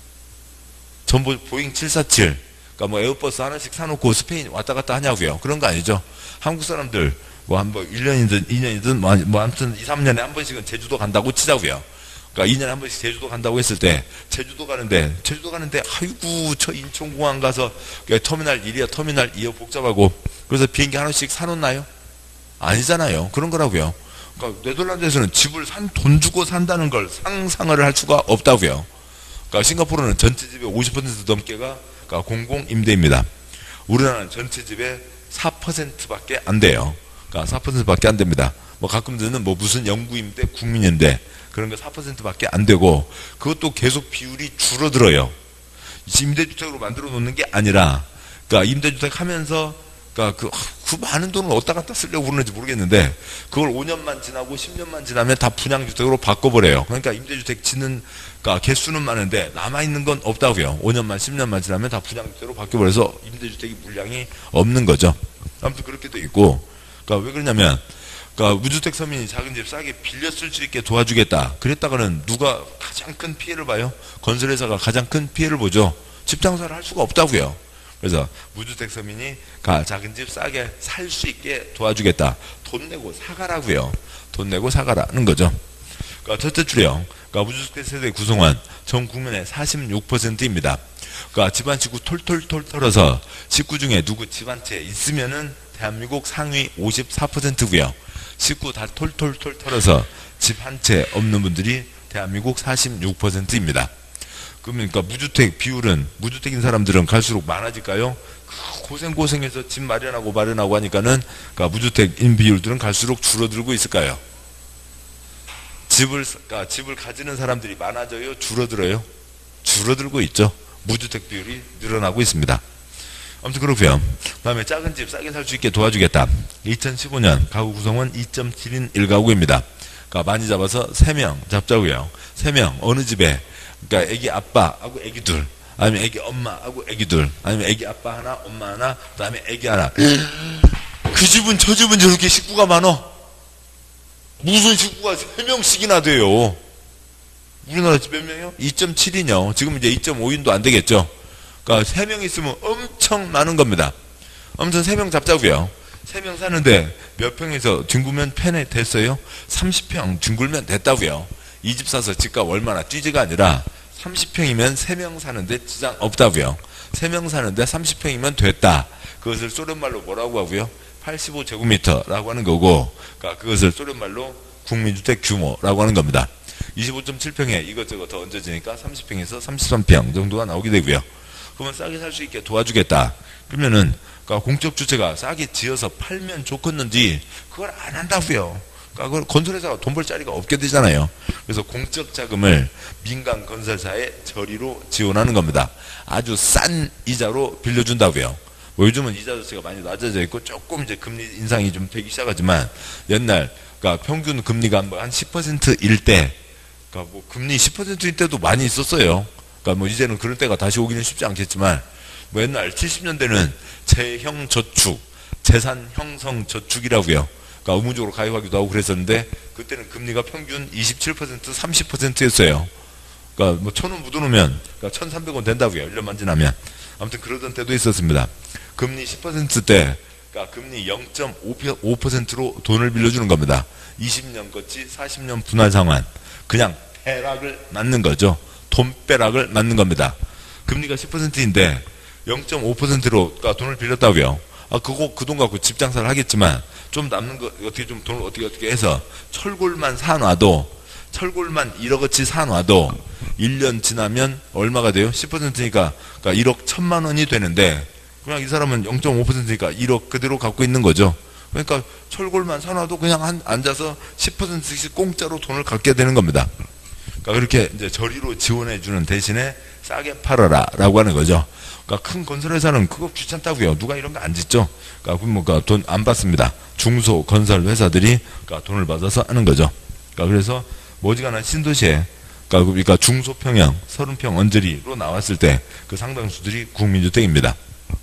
전부 보잉 칠사칠, 그러니까 뭐 에어버스 하나씩 사놓고 스페인 왔다 갔다 하냐고요. 그런 거 아니죠. 한국 사람들 뭐 한 뭐 일 년이든 이 년이든 뭐, 뭐 아무튼 이, 삼 년에 한 번씩은 제주도 간다고 치자고요. 그러니까 이 년에 한 번씩 제주도 간다고 했을 때 제주도 가는데 제주도 가는데 아이고 저 인천공항 가서 터미널 일이야 터미널 이야 복잡하고 그래서 비행기 하나씩 사놓나요? 아니잖아요. 그런 거라고요. 그러니까 네덜란드에서는 집을 산, 돈 주고 산다는 걸 상상을 할 수가 없다고요. 그러니까 싱가포르는 전체 집의 오십 퍼센트 넘게가 그러니까 공공 임대입니다. 우리나라는 전체 집의 사 퍼센트밖에 안 돼요. 그러니까 사 퍼센트밖에 안 됩니다. 뭐 가끔 듣는 뭐 무슨 영구 임대, 국민 임대 그런 거 사 퍼센트밖에 안 되고 그것도 계속 비율이 줄어들어요. 임대주택으로 만들어 놓는 게 아니라 그러니까 임대주택 하면서 그러니까 그, 그 많은 돈을 어디다 갖다 쓰려고 그러는지 모르겠는데 그걸 오 년만 지나고 십 년만 지나면 다 분양주택으로 바꿔버려요. 그러니까 임대주택 짓는 그러니까 개수는 많은데 남아있는 건 없다고요. 오 년만 십 년만 지나면 다 분양주택으로 바뀌어버려서 임대주택이 물량이 없는 거죠. 아무튼 그렇게 돼 있고 그러니까 왜 그러냐면 그러니까 무주택 서민이 작은 집 싸게 빌려 쓸 수 있게 도와주겠다. 그랬다가는 누가 가장 큰 피해를 봐요? 건설회사가 가장 큰 피해를 보죠. 집 장사를 할 수가 없다고요. 그래서 무주택 서민이 작은 집 싸게 살 수 있게 도와주겠다. 돈 내고 사가라고요. 돈 내고 사가라는 거죠. 그러니까 첫째 줄이요. 그러니까 무주택 세대 구성원 전 국민의 사십육 퍼센트입니다. 그러니까 집안 식구 톨톨톨 털어서 식구 중에 누구 집 한 채 있으면은 대한민국 상위 오십사 퍼센트고요. 식구 다 톨톨톨 털어서 집 한 채 없는 분들이 대한민국 사십육 퍼센트입니다. 그러니까 무주택 비율은 무주택인 사람들은 갈수록 많아질까요? 고생고생해서 집 마련하고 마련하고 하니까는 그러니까 무주택인 비율들은 갈수록 줄어들고 있을까요? 집을 그러니까 집을 가지는 사람들이 많아져요? 줄어들어요? 줄어들고 있죠. 무주택 비율이 늘어나고 있습니다. 아무튼 그렇고요. 다음에 작은 집 싸게 살 수 있게 도와주겠다. 이천십오 년 가구 구성원 이 점 칠인 일 가구입니다. 그러니까 많이 잡아서 세 명 잡자고요. 세 명 어느 집에 그러니까 애기 아빠하고 애기 둘 아니면 애기 엄마하고 애기 둘 아니면 애기 아빠 하나 엄마 하나 그 다음에 애기 하나 그 집은 저 집은 저렇게 식구가 많어? 무슨 식구가 세 명씩이나 돼요? 우리나라 집 몇 명이요? 이 점 칠이요. 지금 이제 이 점 오인도 안 되겠죠. 그러니까 세 명 있으면 엄청 많은 겁니다. 아무튼 세 명 잡자고요. 세 명 사는데 몇 평에서 뒹굴면 편에 됐어요? 삼십 평 뒹굴면 됐다고요. 이 집 사서 집값 얼마나 뛰지가 아니라 삼십 평이면 세 명 사는데 지장 없다고요. 세 명 사는데 삼십 평이면 됐다. 그것을 소련말로 뭐라고 하고요? 팔십오 제곱미터라고 하는 거고 그러니까 그것을 소련말로 국민주택 규모라고 하는 겁니다. 이십오 점 칠 평에 이것저것 더 얹어지니까 삼십 평에서 삼십삼 평 정도가 나오게 되고요. 그러면 싸게 살 수 있게 도와주겠다. 그러면은 그러니까 공적 주체가 싸게 지어서 팔면 좋겠는지 그걸 안 한다고요. 그러니까 그걸 건설회사가 돈 벌 자리가 없게 되잖아요. 그래서 공적 자금을 민간 건설사에 저리로 지원하는 겁니다. 아주 싼 이자로 빌려준다고요. 뭐 요즘은 이자 자체가 많이 낮아져 있고 조금 이제 금리 인상이 좀 되기 시작하지만 옛날 그러니까 평균 금리가 한 십 퍼센트일 때 그러니까 뭐 금리 십 퍼센트일 때도 많이 있었어요. 그러니까 뭐 이제는 그런 때가 다시 오기는 쉽지 않겠지만 뭐 옛날 칠십 년대는 재형 저축, 재산 형성 저축이라고요. 그러니까 의무적으로 가입하기도 하고 그랬었는데 그때는 금리가 평균 이십칠 퍼센트, 삼십 퍼센트였어요. 그러니까 뭐 천 원 묻어놓으면 그러니까 천삼백 원 된다고요. 일 년만 지나면. 아무튼 그러던 때도 있었습니다. 금리 십 퍼센트 때 그러니까 금리 영 점 오 퍼센트로 돈을 빌려주는 겁니다. 이십 년 거치 사십 년 분할 상환. 그냥 빼락을 맞는 거죠. 돈빼락을 맞는 겁니다. 금리가 십 퍼센트인데 영 점 오 퍼센트로 돈을 빌렸다고요. 아, 그거 그 돈 갖고 집 장사를 하겠지만 좀 남는 거 어떻게 좀 돈을 어떻게 어떻게 해서 철골만 사놔도 철골만 일억어치 사놔도 일 년 지나면 얼마가 돼요? 십 퍼센트니까 그러니까 일억 천만 원이 되는데 그냥 이 사람은 영 점 오 퍼센트니까 일억 그대로 갖고 있는 거죠. 그러니까 철골만 사놔도 그냥 한, 앉아서 십 퍼센트씩 공짜로 돈을 갖게 되는 겁니다. 그러니까 그렇게 이제 저리로 지원해주는 대신에 싸게 팔아라 라고 하는 거죠. 그러니까 큰 건설회사는 그거 귀찮다고요. 누가 이런 거 안 짓죠. 그러니까 뭐가 돈 안 받습니다. 중소 건설 회사들이 그러니까 돈을 받아서 하는 거죠. 그러니까 그래서 머지않아 신도시에 그러니까, 그러니까 중소평형, 서른 평 언저리로 나왔을 때 그 상당수들이 국민주택입니다.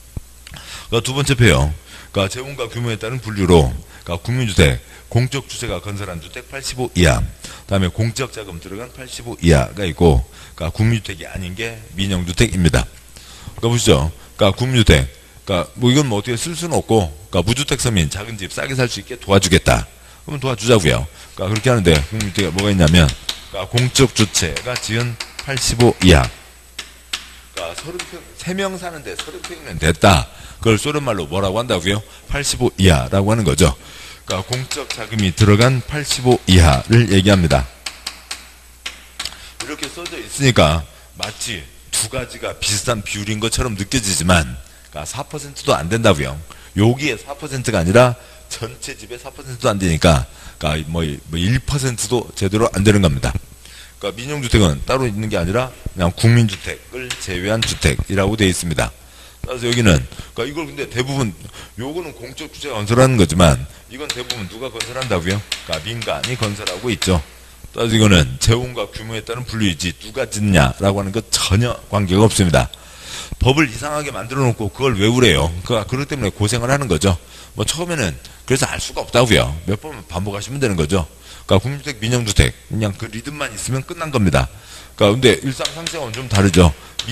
그러니까 두 번째 표요. 그러니까 재원과 규모에 따른 분류로 그러니까 국민주택, 공적 주체가 건설한 주택 팔십오 이하, 그다음에 공적 자금 들어간 팔십오 이하가 있고, 그러니까 국민주택이 아닌 게 민영주택입니다. 그러니까 보시죠. 그러니까 국민주택, 그러니까 뭐 이건 뭐 어떻게 쓸 수는 없고, 그러니까 무주택 서민 작은 집 싸게 살 수 있게 도와주겠다. 그러면 도와주자고요. 그러니까 그렇게 하는데 국민주택에 뭐가 있냐면, 그러니까 공적 주체가 지은 팔십오 이하, 그러니까 서른 평, 세 명 사는데 서른 평이면 됐다. 그걸 소련말로 뭐라고 한다고요? 팔십오 이하라고 하는 거죠. 그러니까 공적 자금이 들어간 팔십오 이하를 얘기합니다. 이렇게 써져 있으니까 마치 두 가지가 비슷한 비율인 것처럼 느껴지지만 그러니까 사 퍼센트도 안 된다고요. 여기에 사 퍼센트가 아니라 전체 집에 사 퍼센트도 안 되니까 그러니까 뭐 일 퍼센트도 제대로 안 되는 겁니다. 그러니까 민영주택은 따로 있는 게 아니라 그냥 국민주택을 제외한 주택이라고 되어 있습니다. 그래서 여기는 그러니까 이걸 근데 대부분 요거는 공적 주체가 건설하는 거지만 이건 대부분 누가 건설한다고요? 그러니까 민간이 건설하고 있죠. 따라서 이거는 재원과 규모에 따른 분류이지 누가 짓냐라고 하는 것 전혀 관계가 없습니다. 법을 이상하게 만들어 놓고 그걸 외우래요. 그러니까 그것 때문에 고생을 하는 거죠. 뭐 처음에는 그래서 알 수가 없다고요. 몇 번 반복하시면 되는 거죠. 그러니까 국민주택, 민영주택 그냥 그 리듬만 있으면 끝난 겁니다. 그러니까 근데 일상상생활은 좀 다르죠.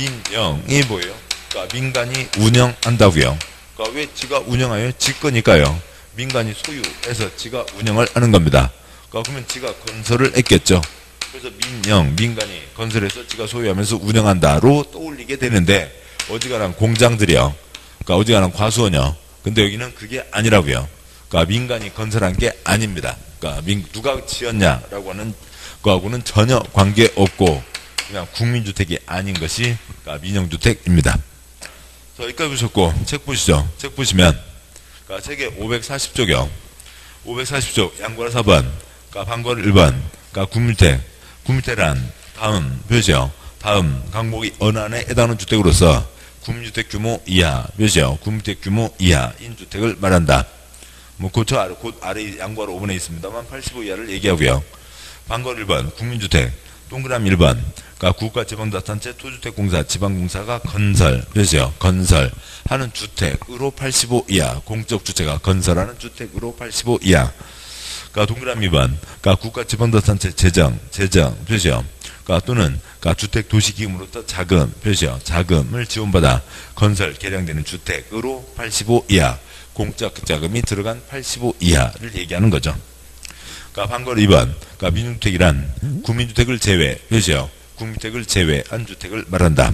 민영이 뭐예요? 그러니까 민간이 운영한다고요. 그러니까 왜 지가 운영하요? 지 거니까요. 민간이 소유해서 지가 운영을 하는 겁니다. 그러니까 그러면 지가 건설을 했겠죠. 그래서 민영, 민간이 건설해서 지가 소유하면서 운영한다로 떠올리게 되는데 어지간한 공장들이요. 그러니까 어지간한 과수원이요. 근데 여기는 그게 아니라고요. 그러니까 민간이 건설한 게 아닙니다. 그러니까 민, 누가 지었냐라고 하는 거하고는 전혀 관계없고 그냥 국민주택이 아닌 것이 그러니까 민영주택입니다. 자, 여기까지 보셨고 책 보시죠. 책 보시면 그러니까 책의 오백사십 쪽이요. 오백사십 쪽 양괄 사 번 그러니까 방괄 일 번 그러니까 국민주택 국민주택란 다음 표시요. 다음 항목이 어느 안에 해당하는 주택으로서 국민주택 규모 이하 표시요. 국민주택 규모 이하인 주택을 말한다. 뭐 고쳐 아래, 곧 아래 양괄 오 번에 있습니다만 팔십오 이하를 얘기하고요. 방괄 일 번 국민주택 동그라미 일 번 그러니까 국가지방자치단체 토주택공사 지방공사가 건설 표시요. 건설 하는 주택으로 팔십오 이하 공적주체가 건설하는 주택으로 팔십오 이하 그러니까 동그라미 이 번 그러니까 국가지방자치단체 재정 재정 표시요. 그러니까 또는 그러니까 주택도시기금으로부터 자금 표시요. 자금을 지원받아 건설 개량되는 주택으로 팔십오 이하 공적 자금이 들어간 팔십오 이하를 얘기하는 거죠. 그러니까 방괄 이 번 그러니까 민주택이란 국민주택을 제외 표시요. 국민주택을 제외한 주택을 말한다.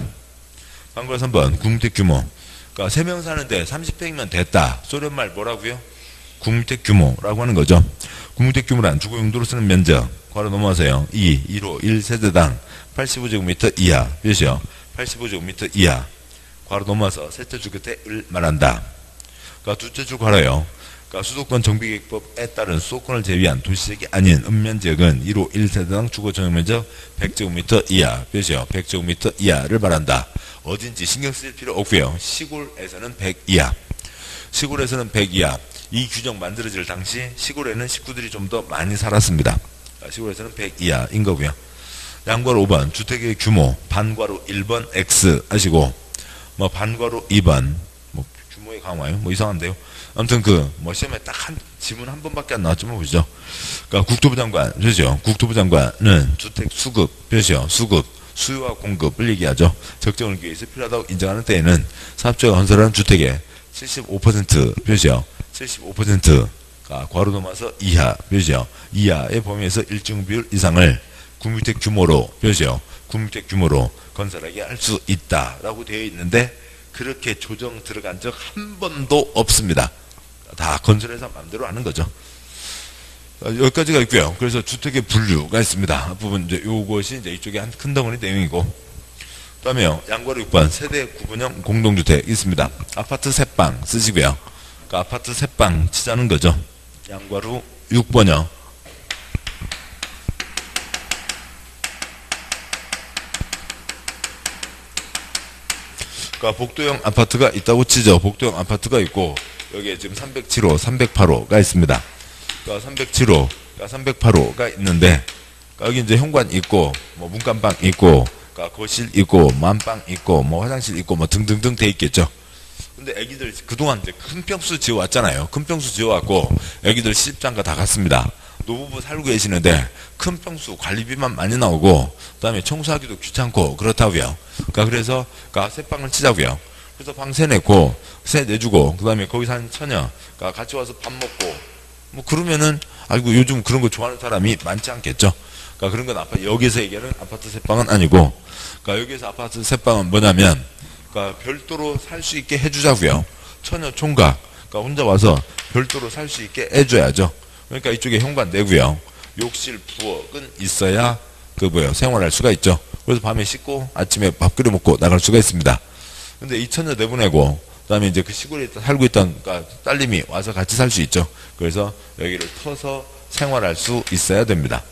방괄 삼 번 국민주택 규모 그러니까 세 명 사는데 삼십 평이면 됐다. 소련말 뭐라고요? 국민주택 규모라고 하는 거죠. 국민주택 규모란 주거 용도로 쓰는 면적 괄호 넘어가세요. 이, 일호 일 세대당 팔십오 제곱미터 이하 표시요. 팔십오 제곱미터 이하 괄호 넘어서 셋째 줄 끝에을 말한다. 그러니까 둘째 줄 괄호요. 그러니까 수도권 정비계획법에 따른 수도권을 제외한 도시지역이 아닌 읍면지역은 일호 일 세대당 주거 전용면적 백 제곱미터 이하 표시요. 백 제곱미터 이하를 말한다. 어딘지 신경 쓸 필요 없고요. 시골에서는 백 이하 시골에서는 백 이하 이 규정 만들어질 당시 시골에는 식구들이 좀 더 많이 살았습니다. 시골에서는 백 이하인 거고요. 양괄호 오 번 주택의 규모 반괄호 일 번 X 하시고 뭐 반괄호 이 번 뭐 규모의 강화요. 뭐 이상한데요. 아무튼 그 뭐 시험에 딱 한 지문 한 번밖에 안 나왔지만 보시죠. 그러니까 국토부 장관 표시요. 국토부 장관은 주택 수급 표시요. 수급 수요와 공급을 얘기하죠. 적정을 기기 위해서 필요하다고 인정하는 때에는 사업자가 건설하는 주택의 칠십오 퍼센트 표시요. 칠십오 퍼센트가 괄호 넘어서 이하 표시요. 이하의 범위에서 일정 비율 이상을 국민주택 규모로 표시요. 국민주택 규모로 건설하게 할 수 있다라고 되어 있는데 그렇게 조정 들어간 적 한 번도 없습니다. 다 건설회사 마음대로 하는 거죠. 여기까지가 있고요. 그래서 주택의 분류가 있습니다. 앞부분 이제 요것이 이제 이쪽에 한 큰 덩어리 내용이고, 그다음에요. 양괄호 육 번 세대 구분형 공동주택 있습니다. 아파트 셋방 쓰시고요. 그러니까 아파트 셋방 치자는 거죠. 양괄호 육 번요. 그러니까 복도형 아파트가 있다고 치죠. 복도형 아파트가 있고 여기에 지금 삼백칠 호, 삼백팔 호가 있습니다. 그러니까 삼백칠 호, 그러니까 삼백팔 호가 있는데 그러니까 여기 이제 현관 있고 뭐 문간방 있고 그러니까 거실 있고 만방 있고 뭐 화장실 있고 뭐 등등등 돼 있겠죠. 근데 애기들 그동안 이제 큰 평수 지어왔잖아요. 큰 평수 지어왔고 애기들 시집장가 다 갔습니다. 노부부 살고 계시는데 큰 평수 관리비만 많이 나오고 그다음에 청소하기도 귀찮고 그렇다고요. 그러니까 그래서 그러니까 새 방을 치자고요. 그래서 방 세 내고 세 내주고 그다음에 거기 사는 처녀 그러니까 같이 와서 밥 먹고 뭐 그러면은 아이고 요즘 그런 거 좋아하는 사람이 많지 않겠죠. 그러니까 그런 건 아파 여기서 얘기하는 아파트 새 방은 아니고 그러니까 여기서 아파트 새 방은 뭐냐면 그러니까 별도로 살 수 있게 해주자고요. 처녀 총각 그러니까 혼자 와서 별도로 살 수 있게 해줘야죠. 그러니까 이쪽에 현관 내고요. 욕실, 부엌은 있어야 그 뭐예요 생활할 수가 있죠. 그래서 밤에 씻고 아침에 밥 끓여 먹고 나갈 수가 있습니다. 근데 이 처녀 내보내고 그다음에 이제 그 시골에 살고 있던 그러니까 딸님이 와서 같이 살 수 있죠. 그래서 여기를 터서 생활할 수 있어야 됩니다.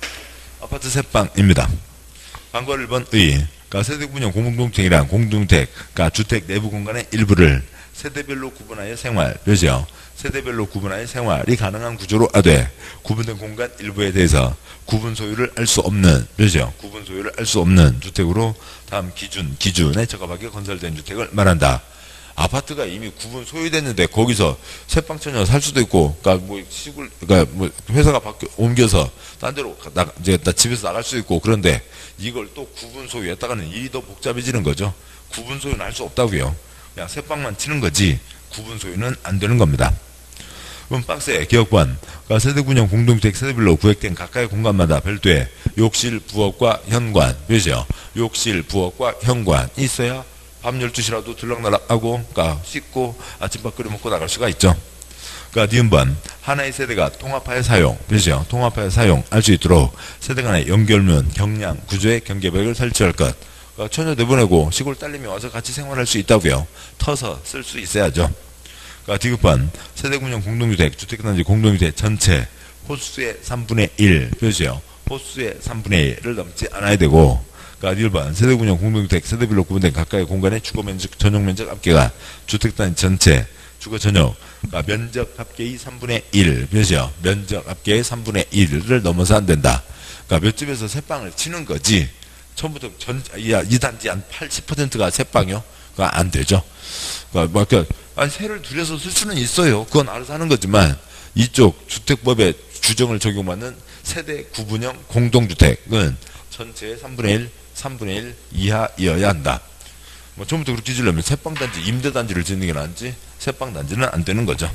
아파트 세방입니다. 방과 일 번 의, 그러니까 세대분용 공동주택이란 공동주택, 그러니까 주택 내부 공간의 일부를 세대별로 구분하여 생활, 그죠? 세대별로 구분하여 생활이 가능한 구조로 하되 구분된 공간 일부에 대해서 구분 소유를 알 수 없는, 그죠? 구분 소유를 알 수 없는 주택으로 다음 기준, 기준에 적합하게 건설된 주택을 말한다. 아파트가 이미 구분 소유됐는데 거기서 새빵처녀 살 수도 있고, 그러니까 뭐 시골, 그러니까 뭐 회사가 바뀌어 옮겨서 딴 데로 나, 이제 나 집에서 나갈 수 있고 그런데 이걸 또 구분 소유했다가는 일이 더 복잡해지는 거죠. 구분 소유는 할 수 없다고요. 그냥 새빵만 치는 거지 구분 소유는 안 되는 겁니다. 그럼 박스에 기억관, 그러니까 세대분용 공동주택 세대별로 구획된 각각의 공간마다 별도의 욕실, 부엌과 현관, 그죠? 욕실, 부엌과 현관이 있어야 밤 열두 시라도 들락날락하고 그러니까 씻고 아침밥 끓여 먹고 나갈 수가 있죠. 그러니까 니은 번 하나의 세대가 통합하여 사용, 그죠? 통합하여 사용할 수 있도록 세대 간의 연결문, 경량, 구조의 경계벽을 설치할 것. 그러니까 처녀 내보내고 시골 딸님이 와서 같이 생활할 수 있다고요. 터서 쓸 수 있어야죠. 그러니까 디귿번 세대분용 공동주택, 주택단지 공동주택 전체 호수의 삼분의 일, 그죠? 호수의 삼분의 일을 넘지 않아야 되고, 그러니까 일 번 세대분용 공동주택 세대별로 구분된 각각의 공간의 주거면적, 전용면적 합계가 주택단지 전체 주거 전용, 그러니까 면적 합계의 삼분의 일, 그죠? 면적 합계의 삼분의 일을 넘어서 안 된다. 그러니까 몇 집에서 새빵을 치는 거지. 처음부터 전, 야, 이 단지 한 팔십 퍼센트가 새빵이요? 그거 안 되죠. 그러니까, 뭐, 그러니까, 아니, 새를 들여서 쓸 수는 있어요. 그건 알아서 하는 거지만, 이쪽 주택법에 규정을 적용받는 세대 구분형 공동주택은 전체의 삼분의 일, 삼분의 일 이하이어야 한다. 뭐, 처음부터 그렇게 지으려면 새빵단지, 임대단지를 짓는 게 나은지, 새빵단지는 안 되는 거죠.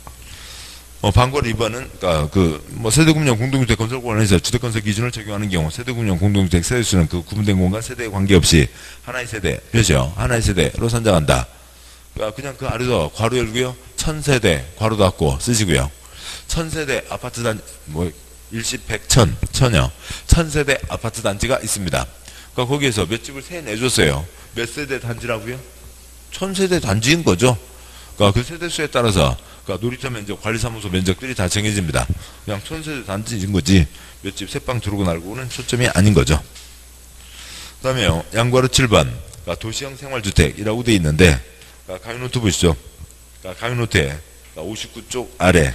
어, 방과 이 번은, 그니까, 그, 뭐, 세대구분형 공동주택 건설 관련해서 주택건설 기준을 적용하는 경우, 세대구분형 공동주택 세대수는 그 구분된 공간 세대에 관계없이 하나의 세대, 그죠? 하나의 세대로 선정한다. 그러니까 그냥 그 아래서 괄호 열고요. 천세대, 괄호 닫고 쓰시고요. 천세대 아파트 단, 뭐, 일십, 백, 천, 천여. 천세대 아파트 단지가 있습니다. 그러니까 거기에서 몇 집을 세 내줬어요. 몇 세대 단지라고요? 천세대 단지인 거죠. 그러니까 그 세대수에 따라서 그러니까 놀이터 면적, 관리사무소 면적들이 다 정해집니다. 그냥 천세대 단지인 거지 몇 집 새빵 들어오고 날고는 초점이 아닌 거죠. 그 다음에요. 양괄호 칠 번 그러니까 도시형 생활주택이라고 되어 있는데 그러니까 가위노트 보시죠. 그러니까 가위노트에 그러니까 오십구 쪽 아래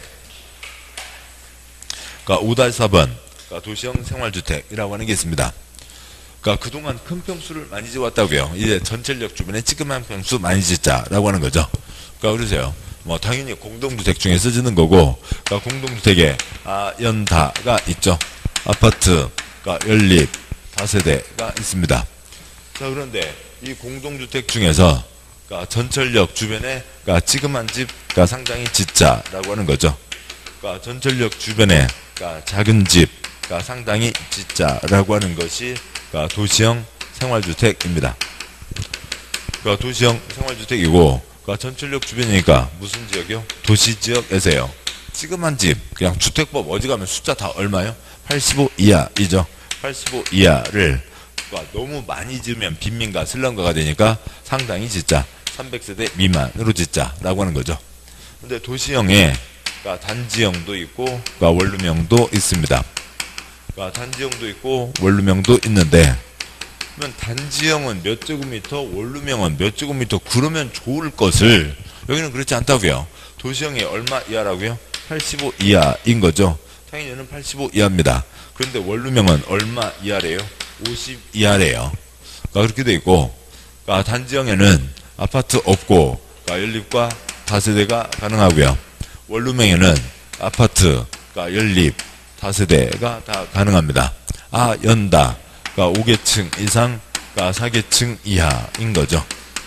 그러니까 오 사 번 그러니까 도시형 생활주택이라고 하는 게 있습니다. 그러니까 그동안 큰 평수를 많이 지어왔다고요. 이제 전철역 주변에 찌그만 평수 많이 짓자라고 하는 거죠. 그러니까 그러세요. 뭐 당연히 공동주택 중에서 짓는 거고, 그러니까 공동주택에 아, 연다가 있죠. 아파트, 그러니까 연립, 다세대가 있습니다. 자 그런데 이 공동주택 중에서 그러니까 전철역 주변에 그러니까 찌그만 집, 그러니까 상당히 짓자라고 하는 거죠. 그러니까 전철역 주변에 그러니까 작은 집, 그러니까 상당히 짓자라고 하는 것이 그러니까 도시형 생활주택입니다. 그러니까 도시형 생활주택이고. 그러니까 전철역 주변이니까 무슨 지역이요? 도시지역에서요. 찌그만 집, 그냥 주택법 어디 가면 숫자 다 얼마요? 팔십오 이하이죠. 팔십오 이하를 그러니까 너무 많이 지으면 빈민가, 슬럼가가 되니까 상당히 짓자. 삼백 세대 미만으로 짓자라고 하는 거죠. 근데 도시형에 그러니까 단지형도 있고 그러니까 원룸형도 있습니다. 그러니까 단지형도 있고 원룸형도 있는데 그러면 단지형은 몇 제곱미터, 원룸형은 몇 제곱미터 그러면 좋을 것을 여기는 그렇지 않다고요. 도시형이 얼마 이하라고요? 팔십오 이하인 거죠. 당연히 얘는 팔십오 이하입니다. 그런데 원룸형은 얼마 이하래요? 오십 이하래요. 그러니까 그렇게 돼 있고 그러니까 단지형에는 아파트 없고 그러니까 연립과 다세대가 가능하고요. 원룸형에는 아파트, 그러니까 연립, 다세대가 다 가능합니다. 아, 연다. 그러니까 오 계층 이상, 그러니까 사 계층 이하인 거죠.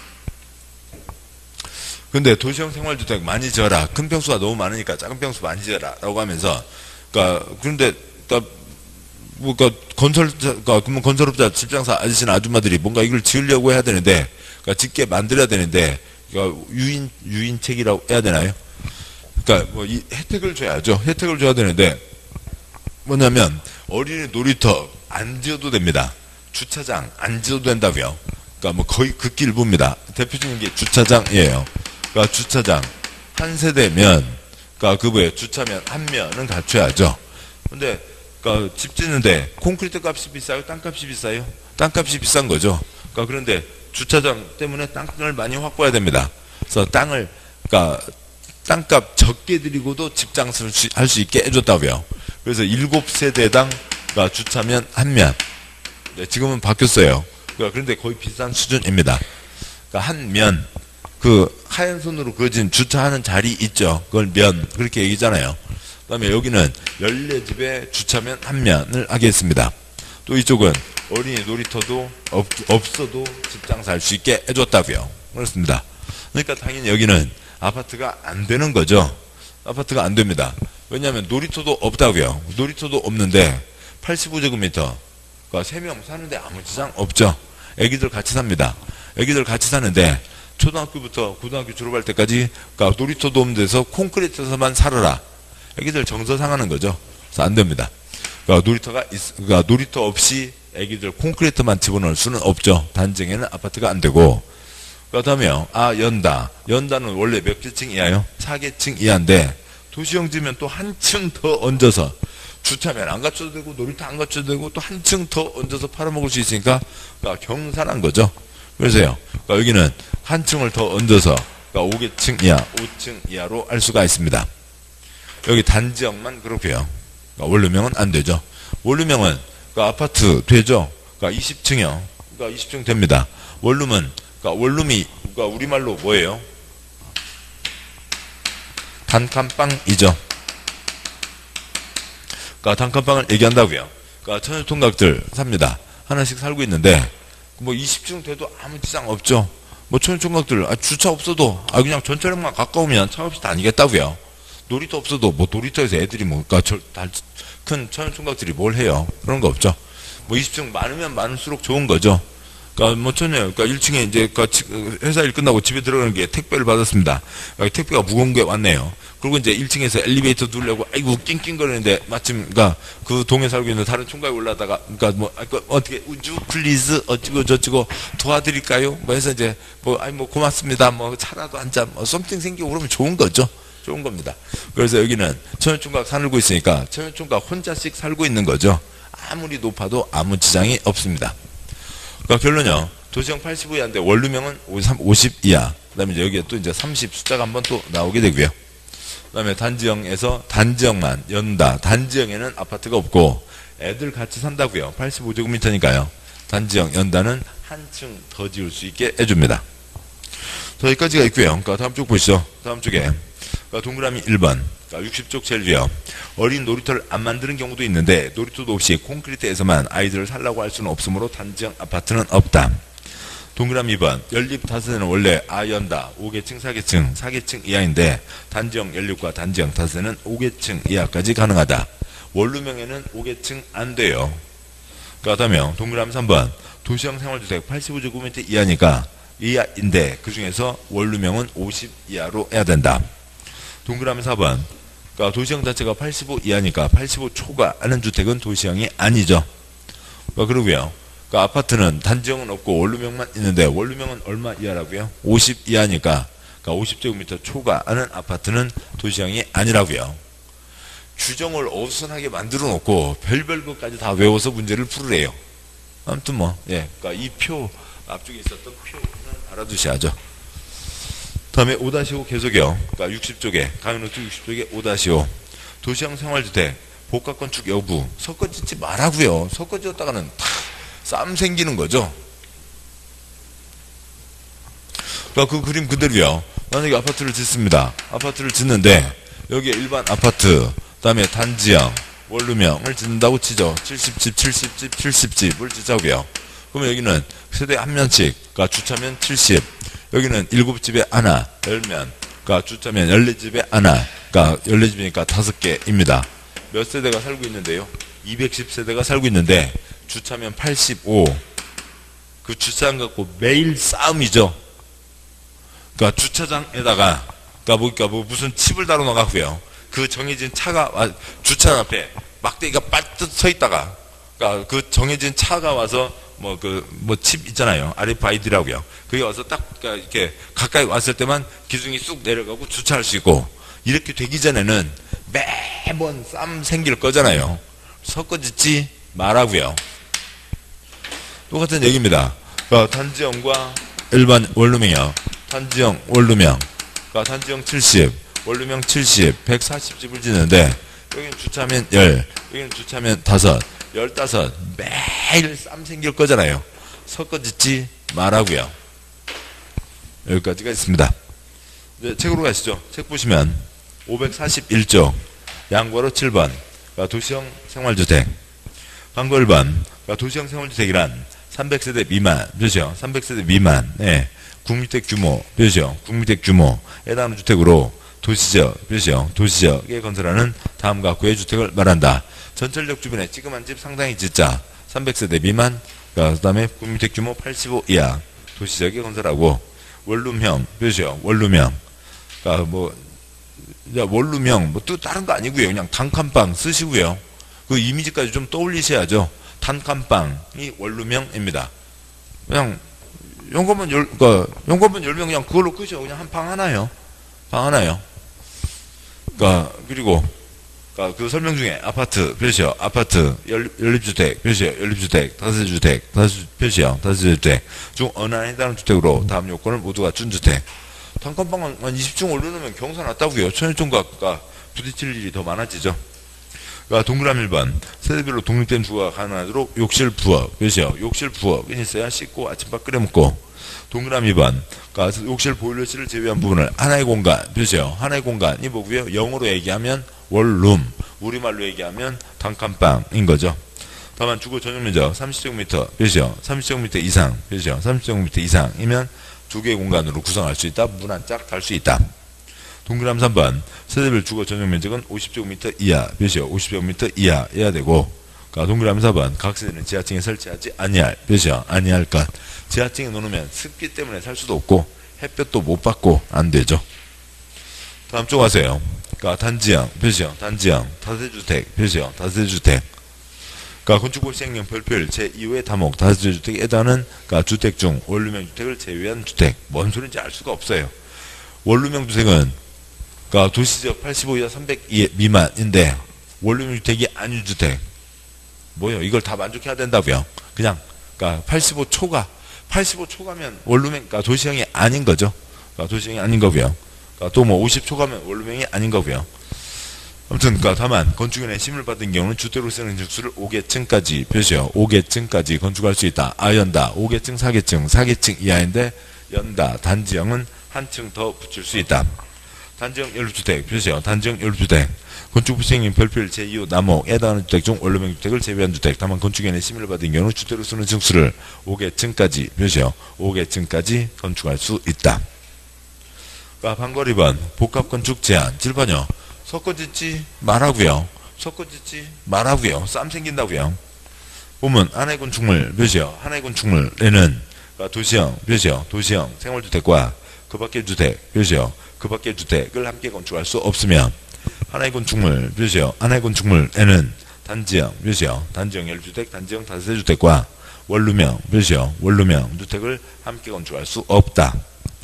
근데 도시형 생활주택 많이 지어라. 큰 평수가 너무 많으니까 작은 평수 많이 지어라. 라고 하면서, 그러니까, 그런데, 그러니까, 뭐, 그러니까 건설자, 그러니까, 그러면 건설업자, 집장사 아저씨나 아줌마들이 뭔가 이걸 지으려고 해야 되는데, 그러니까 짓게 만들어야 되는데, 그러니까 유인, 유인책이라고 해야 되나요? 그러니까 뭐 이 혜택을 줘야죠. 혜택을 줘야 되는데, 뭐냐면, 어린이 놀이터 안 지어도 됩니다. 주차장 안 지어도 된다고요. 그러니까 뭐 거의 극기 일부입니다. 대표적인 게 주차장이에요. 그러니까 주차장 한 세대면, 그러니까 그 뭐에 주차면 한 면은 갖춰야죠. 근데 그러니까 집 짓는데 콘크리트 값이 비싸요? 땅값이 비싸요? 땅값이 비싼 거죠. 그러니까 그런데 주차장 때문에 땅을 많이 확보해야 됩니다. 그래서 땅을 그러니까 땅값 적게 들이고도 집장을 할 수 있게 해줬다고요. 그래서 일곱 세대당 그러니까 주차면 한 면. 네, 지금은 바뀌었어요. 그러니까 그런데 거의 비싼 수준입니다. 그러니까 한 면, 그 하얀 손으로 그어진 주차하는 자리 있죠. 그걸 면 그렇게 얘기잖아요. 그다음에 여기는 열네 집에 주차면 한 면을 하겠습니다. 또 이쪽은 어린이 놀이터도 없, 없어도 집장사 할 수 있게 해줬다고요. 그렇습니다. 그러니까 당연히 여기는 아파트가 안 되는 거죠. 아파트가 안 됩니다. 왜냐하면 놀이터도 없다고요. 놀이터도 없는데 팔십오 제곱미터, 그러니까 세 명 사는데 아무 지장 없죠. 애기들 같이 삽니다. 애기들 같이 사는데 초등학교부터 고등학교 졸업할 때까지 그러니까 놀이터도 없는 데서 콘크리트에서만 살아라. 애기들 정서 상하는 거죠. 그래서 안 됩니다. 그러니까 놀이터가 있, 그러니까 놀이터 없이 애기들 콘크리트만 집어넣을 수는 없죠. 단지에는 아파트가 안 되고. 그 다음에요. 아, 연다. 연다는 원래 몇 개층 이하요? 사 개층 이하인데 도시형 지면 또 한층 더 얹어서 주차면 안 갖춰도 되고 놀이터 안 갖춰도 되고 또 한층 더 얹어서 팔아먹을 수 있으니까 그러니까 경산한 거죠. 그래서요. 그러니까 여기는 한층을 더 얹어서 그러니까 오 개층 이하, 오 층 이하로 할 수가 있습니다. 여기 단지형만 그렇고요. 그러니까 원룸형은 안 되죠. 원룸형은 그러니까 아파트 되죠. 그러니까 이십 층이요. 그러니까 이십 층 됩니다. 원룸은 그러니까 원룸이 그러니까 우리말로 뭐예요? 단칸방이죠. 그러니까 단칸방을 얘기한다고요. 그러니까 천연총각들 삽니다. 하나씩 살고 있는데 뭐 이십 층 돼도 아무 지장 없죠. 뭐 천연총각들 아, 주차 없어도 아 그냥 전철역만 가까우면 차 없이 다니겠다고요. 놀이터 없어도 뭐 놀이터에서 애들이 뭐 그러니까 큰 천연총각들이 뭘 해요. 그런 거 없죠. 뭐 이십 층 많으면 많을수록 좋은 거죠. 그러니까 뭐 전에 그러니까 일 층에 이제 그러니까 회사 일 끝나고 집에 들어가는 게 택배를 받았습니다. 그러니까 택배가 무거운 게 왔네요. 그리고 이제 일 층에서 엘리베이터 누르려고 아이고 낑낑거리는데 마침 그러니까 그 동에 살고 있는 다른 총각이 올라다가 그러니까 뭐 어떻게 우주 플리즈 어찌고 저찌고 도와드릴까요? 뭐 해서 이제 뭐 아이 뭐 고맙습니다. 뭐 차라도 한 잔 뭐 썸띵 생기고 그러면 좋은 거죠. 좋은 겁니다. 그래서 여기는 천연총각 살고 있으니까 천연총각 혼자씩 살고 있는 거죠. 아무리 높아도 아무 지장이 없습니다. 그러니까 결론요. 도시형 팔십오 이하인데 원룸형은 오십 이하. 그 다음에 여기에 또 이제 삼십 숫자가 한번 또 나오게 되고요. 그 다음에 단지형에서 단지형만 연다. 단지형에는 아파트가 없고 애들 같이 산다고요. 팔십오 제곱미터니까요. 단지형 연다는 한층 더 지을 수 있게 해줍니다. 자, 여기까지가 있고요. 그러니까 다음 쪽 보시죠. 다음 쪽에 그러니까 동그라미 일 번. 그러니까 육십 쪽 제일 위요. 어린 놀이터를 안 만드는 경우도 있는데 놀이터도 없이 콘크리트에서만 아이들을 살라고 할 수는 없으므로 단지형 아파트는 없다. 동그라미 이 번. 연립 다세대는 원래 아 연다. 오 개층, 사 개층, 사 개층 이하인데 단지형 연립과 단지형 다세대는 오 개층 이하까지 가능하다. 원룸형에는 오 개층 안 돼요. 그다음에 동그라미 삼 번. 도시형 생활주택 팔십오 제곱미터 이하니까 이하인데 그 중에서 원룸형은 오십 이하로 해야 된다. 동그라미 사 번. 그러니까 도시형 자체가 팔십오 이하니까 팔십오 초과하는 주택은 도시형이 아니죠. 그러니까 그러고요. 그러니까 아파트는 단지형은 없고 원룸형만 있는데 원룸형은 얼마 이하라고요? 오십 이하니까 그러니까 오십 제곱미터 초과하는 아파트는 도시형이 아니라고요. 규정을 어수선하게 만들어 놓고 별별 것까지 다 외워서 문제를 풀으래요. 아무튼 뭐 예, 그러니까 이 표 앞쪽에 있었던 표는 알아두셔야죠. 다음에 오 오 계속이요. 그러니까 육십 쪽에 강연노트 육십 쪽에 오 오 도시형 생활주택 복합건축 여부 섞어 짓지 말라고요. 섞어 지었다가는 다 싸움 생기는 거죠. 그러니까 그 그림 그대로요. 만약에 아파트를 짓습니다. 아파트를 짓는데 여기에 일반 아파트 그다음에 단지형 원룸형을 짓는다고 치죠. 칠십 집, 칠십 집, 칠십 집을 짓자고요. 그러면 여기는 세대 한 면씩, 그러니까 주차면 칠십, 여기는 일곱 집에 하나, 열면, 그러니까 주차면 열네 집에 하나, 그러니까 열네 집이니까 다섯 개입니다. 몇 세대가 살고 있는데요? 이백십 세대가 살고 있는데 주차면 팔십오. 그 주차장 갖고 매일 싸움이죠. 그러니까 주차장에다가 그러니까 뭐, 그러니까 뭐 무슨 칩을 달아 놓았고요. 그 정해진 차가 와, 주차장 앞에 막대기가 빠뜨 서 있다가 그러니까 그 정해진 차가 와서 뭐 그 뭐 칩 있잖아요. 알에프아이디라고요. 그게 와서 딱 그러니까 이렇게 가까이 왔을 때만 기둥이 쑥 내려가고 주차할 수 있고 이렇게 되기 전에는 매번 쌈 생길 거잖아요. 섞어짓지 말라고요. 똑같은 얘기입니다. 그러니까 단지형과 일반 원룸이요. 단지형, 원룸형. 그러니까 단지형 칠십, 원룸형 칠십, 백사십 집을 짓는데 여기는 주차하면 십, 여기는 주차하면 다섯, 열다섯 매일 쌈 생길 거잖아요. 섞어짓지 말라고요. 여기까지가 있습니다. 네, 책으로 가시죠. 책 보시면 오백사십일 쪽 양괄호 칠 번 그러니까 도시형 생활주택 광고 일 번 그러니까 도시형 생활주택이란 삼백 세대 미만 몇이요? 삼백 세대 미만 네. 국민주택 규모 몇이요? 국민주택 규모에 해당하는 주택으로 도시적 몇이요? 도시적에 건설하는 다음과 같고의 주택을 말한다. 전철역 주변에 찌그만 집 상당히 짓자 삼백 세대 미만 그 다음에 국민주택 규모 팔십오 이하 도시적에 건설하고 원룸형 몇이요? 원룸형 그러니까 뭐 원룸형 뭐 또 다른 거 아니고요. 그냥 단칸방 쓰시고요. 그 이미지까지 좀 떠올리셔야죠. 단칸방이 원룸형입니다. 그냥 용건만 열, 그니까 용건만 열면 그냥 그걸로 끝이요. 그냥 한 방 하나요. 방 하나요. 그니까 그리고 그러니까 그 설명 중에 아파트 표시요. 아파트 연, 연립주택 표시요. 연립주택 다세주택 다세 표시요. 다세주택 중 어느 하나에 해당하는 주택으로 다음 요건을 모두 갖춘 주택. 단칸방은 한 이십 층 올려놓으면 경사 났다고요. 천일종각과 부딪힐 일이 더 많아지죠. 그러니까 동그라미 일 번 세대별로 독립된 주거가 가능하도록 욕실 부엌 몇이요? 욕실 부엌은 있어야 씻고 아침밥 끓여 먹고. 동그라미 이 번 그러니까 욕실 보일러실을 제외한 부분을 하나의 공간 몇이요? 하나의 공간이 뭐고요? 영어로 얘기하면 원룸, 우리말로 얘기하면 단칸방인 거죠. 다만 주거 전용 면적 삼십 제곱미터 몇이요? 삼십 제곱미터 이상 몇이요? 삼십 제곱미터 이상이면 두 개의 공간으로 구성할 수 있다. 문 한 짝 달 수 있다. 동그라미 삼 번 세대별 주거 전용 면적은 오십 제곱미터 이하 몇이요? 오십 제곱미터 이하여야 되고. 그러니까 동그라미 사 번 각 세대는 지하층에 설치하지 아니할 몇이요? 아니할 것. 지하층에 놓으면 습기 때문에 살 수도 없고 햇볕도 못 받고 안 되죠. 다음 쪽 가세요. 그러니까 단지형 몇이요? 단지형 다세주택 몇이요? 다세주택. 그러니까 건축법 시행령 별표일 제이 호의 다목 다세주택에 해당하는 그러니까 주택 중 원룸형 주택을 제외한 주택. 뭔 소리인지 알 수가 없어요. 원룸형 주택은 그러니까 도시지역 팔십오 이하 삼백 미만인데 원룸형 주택이 아닌 주택. 뭐요? 이걸 다 만족해야 된다고요. 그냥 그러니까 팔십오 초가 팔십오 초가면 원룸형 그러니까 도시형이 아닌 거죠. 그러니까 도시형이 아닌 거고요. 그러니까 또 뭐 오십 초가면 원룸형이 아닌 거고요. 아무튼 그러니까 다만 건축연의 심을 받은 경우는 주택으로 쓰는 층수를 오 계층까지 표시요. 오 계층까지 건축할 수 있다. 아 연다. 오 계층 사 계층 사 계층 이하인데 연다. 단지형은 한 층 더 붙일 수 있다. 단지형 연립주택 표시요. 단지형 연립주택 건축법 시행령 별표일 제이 호 남목에 해당하는 주택 중 원룸형 주택을 제외한 주택. 다만 건축연의 심의를 받은 경우는 주택으로 쓰는 층수를 오 계층까지 표시요. 오 계층까지 건축할 수 있다. 그러니까 방걸 이 번 복합건축 제한 칠 번요. 섞어짓지 말라고요. 섞어짓지 말라고요. 쌈 생긴다고요. 보면 하나의 건축물 몇이요? 하나의 건축물에는 그러니까 도시형 몇이요? 도시형 생활주택과 그 밖의 주택 몇이요? 그 밖의 주택을 함께 건축할 수 없으면 하나의 건축물 몇이요? 하나의 건축물에는 단지형 몇이요? 단지형 연립주택, 단지형 다세주택과 원룸형 몇이요? 원룸형 주택을 함께 건축할 수 없다.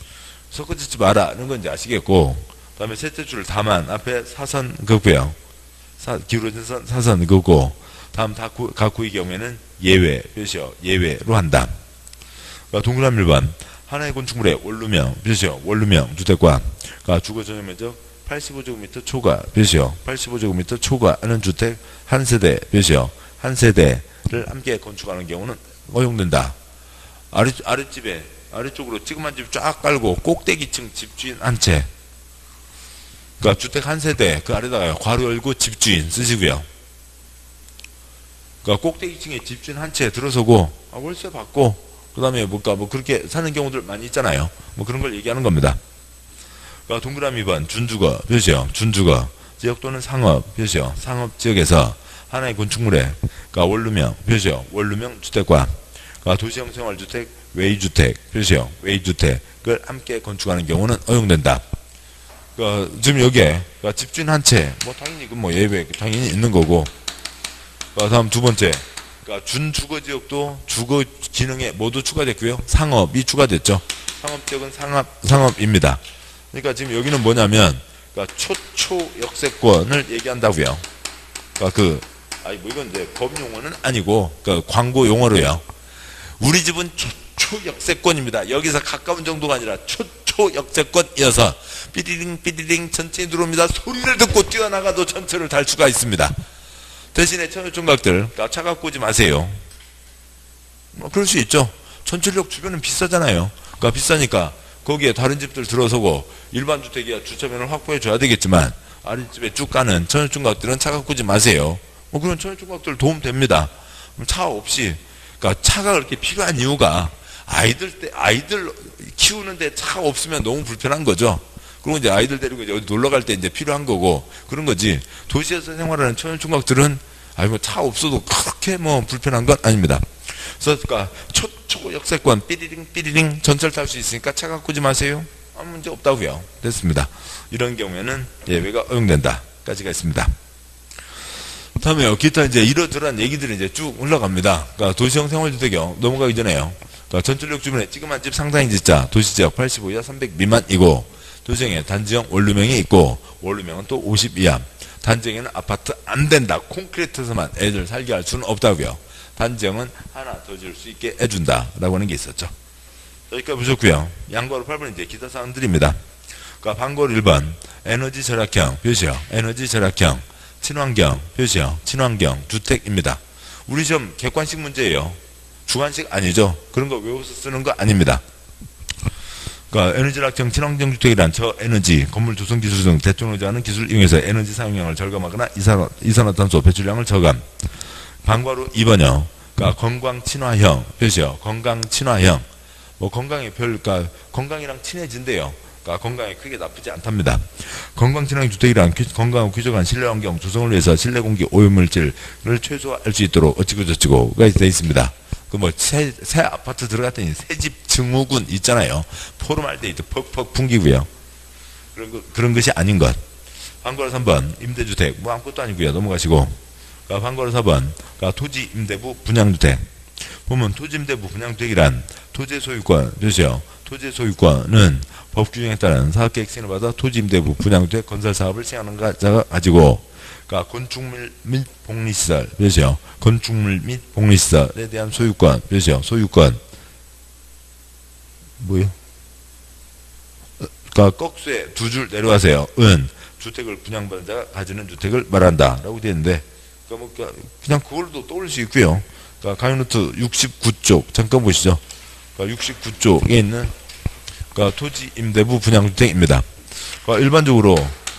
섞어짓지 마라는 건 이제 아시겠고, 그 다음에 셋째 줄을 다만 앞에 사선 그거고요. 사, 기울어진 선 사선 그거고, 다음 다구, 가구의 경우에는 예외 몇이요? 예외로 한다. 그러니까 동그라미 일 번 하나의 건축물의 원룸형 몇이요? 원룸형 주택과 그러니까 주거 전용 면적 팔십오 제곱미터 초과 몇이요? 팔십오 제곱미터 초과하는 주택 한 세대 몇이요? 한 세대를 함께 건축하는 경우는 허용된다. 아래, 아랫집에 아래쪽으로 찌그만 집 쫙 깔고 꼭대기층 집주인 한 채. 그러니까 주택 한 세대 그 아래다가 괄호 열고 집주인 쓰시고요. 그러니까 꼭대기층에 집주인 한 채 들어서고 아, 월세 받고 그 다음에 뭘까 뭐 그렇게 사는 경우들 많이 있잖아요. 뭐 그런 걸 얘기하는 겁니다. 그러니까 동그라미 이 번 준주거 표시요. 준주거 지역 또는 상업 표시요. 상업 지역에서 하나의 건축물에 그러니까 원룸형 표시요. 원룸형 주택과 그러니까 도시형 생활주택, 웨이주택, 표시형, 웨이주택을 함께 건축하는 경우는 허용된다. 그러니까 지금 여기에 그러니까 집주인 한 채, 뭐 당연히 그 뭐 예외 당연히 있는 거고. 그러니까 다음 두 번째, 그러니까 준주거지역도 주거 기능에 모두 추가됐고요. 상업이 추가됐죠. 상업지역은 상업 상업입니다. 그러니까 지금 여기는 뭐냐면, 그러니까 초초 역세권을 얘기한다고요. 그러니까 그 아니 뭐 이건 이제 법 용어는 아니고 그 광고 용어로요. 우리 집은 초초 역세권입니다. 여기서 가까운 정도가 아니라 초초 역세권이어서 삐리링 삐리링 천천히 들어옵니다. 소리를 듣고 뛰어나가도 전철을 탈 수가 있습니다. 대신에 천연총각들 그러니까 차 갖고 오지 마세요. 뭐 그럴 수 있죠. 전철역 주변은 비싸잖아요. 그러니까 비싸니까 거기에 다른 집들 들어서고 일반 주택이야 주차면을 확보해 줘야 되겠지만 아랫집에 쭉 가는 천연총각들은 차 갖고 오지 마세요. 뭐 그런 천연총각들 도움 됩니다. 차 없이, 그러니까 차가 그렇게 필요한 이유가 아이들 때 아이들 키우는데 차가 없으면 너무 불편한 거죠. 그리고 이제 아이들 데리고 이제 어디 놀러 갈 때 이제 필요한 거고 그런 거지. 도시에서 생활하는 천연총각들은 아니 뭐 차 없어도 그렇게 뭐 불편한 건 아닙니다. 그래서 그러니까 초초 역세권 삐리링 삐리링 전철 탈 수 있으니까 차 갖고 오지 마세요. 아무 문제 없다고요. 됐습니다. 이런 경우에는 예외가 허용된다까지가 있습니다. 다음에요. 기타 이제 이러저러한 얘기들이 이제 쭉 올라갑니다. 그러니까 도시형 생활주택이요. 넘어가기 전에요. 그러니까 전철역 주변에 찌그만 집 상당히 짓자. 도시지역 팔십오 이하 삼백 미만이고 도시형에 단지형 원룸형이 있고 원룸형은 또 오십 이하. 단지형에는 아파트 안 된다. 콘크리트에서만 애들 살게 할 수는 없다고요. 단지형은 하나 더 지을 수 있게 해준다라고 하는 게 있었죠. 여기까지 보셨고요. 양보로 팔 번 이제 기타 사항들입니다. 그러니까 방고로 일 번 에너지 절약형 표시요. 에너지 절약형 친환경 표시요. 친환경 주택입니다. 우리 시험 객관식 문제예요. 주관식 아니죠. 그런 거 외워서 쓰는 거 아닙니다. 그러니까 에너지 절약형 친환경 주택이란 저에너지 건물 조성 기술 등 대통령자하는 기술을 이용해서 에너지 사용량을 절감하거나 이산화, 이산화탄소 배출량을 저감. 방과로 이 번요. 그러니까 건강 친화형 표시요. 건강 친화형. 뭐 건강에 별, 그러니까 건강이랑 친해진대요. 그러니까 건강에 크게 나쁘지 않답니다. 건강 친환경 주택이란 건강하고 쾌적한 실내 환경 조성을 위해서 실내 공기 오염물질을 최소화할 수 있도록 어찌고 저찌고가 되어 있습니다. 그 뭐 새 새 아파트 들어갔더니 새 집 증후군 있잖아요. 포름알데히드 퍽퍽 풍기고요. 그런 거, 그런 것이 아닌 것. 방과로 삼 번 임대주택 뭐 아무것도 아니고요. 넘어가시고. 그러니까 방과로 사 번 그러니까 토지 임대부 분양주택. 보면 토지 임대부 분양주택이란 토지 소유권 되죠. 토지 소유권은 법 규정에 따른 사업계획 승인을 받아 토지 임대부 분양주택 건설 사업을 시행하는 자가 가지고, 그러니까 건축물 및 복리시설 되죠. 건축물 및 복리시설에 대한 소유권 되죠. 소유권 뭐요? 그러니까 꺽쇠 두 줄 내려가세요. 은 주택을 분양받은 자가 가지는 주택을 말한다라고 되어 있는데, 그러니까 뭐 그냥 그걸도 떠올릴 수 있고요. 그러니까 강의노트 육십구 쪽 잠깐 보시죠. 그러니까 육십구 쪽에 있는 그러니까 토지 임대부 분양주택입니다. 그러니까 일반적으로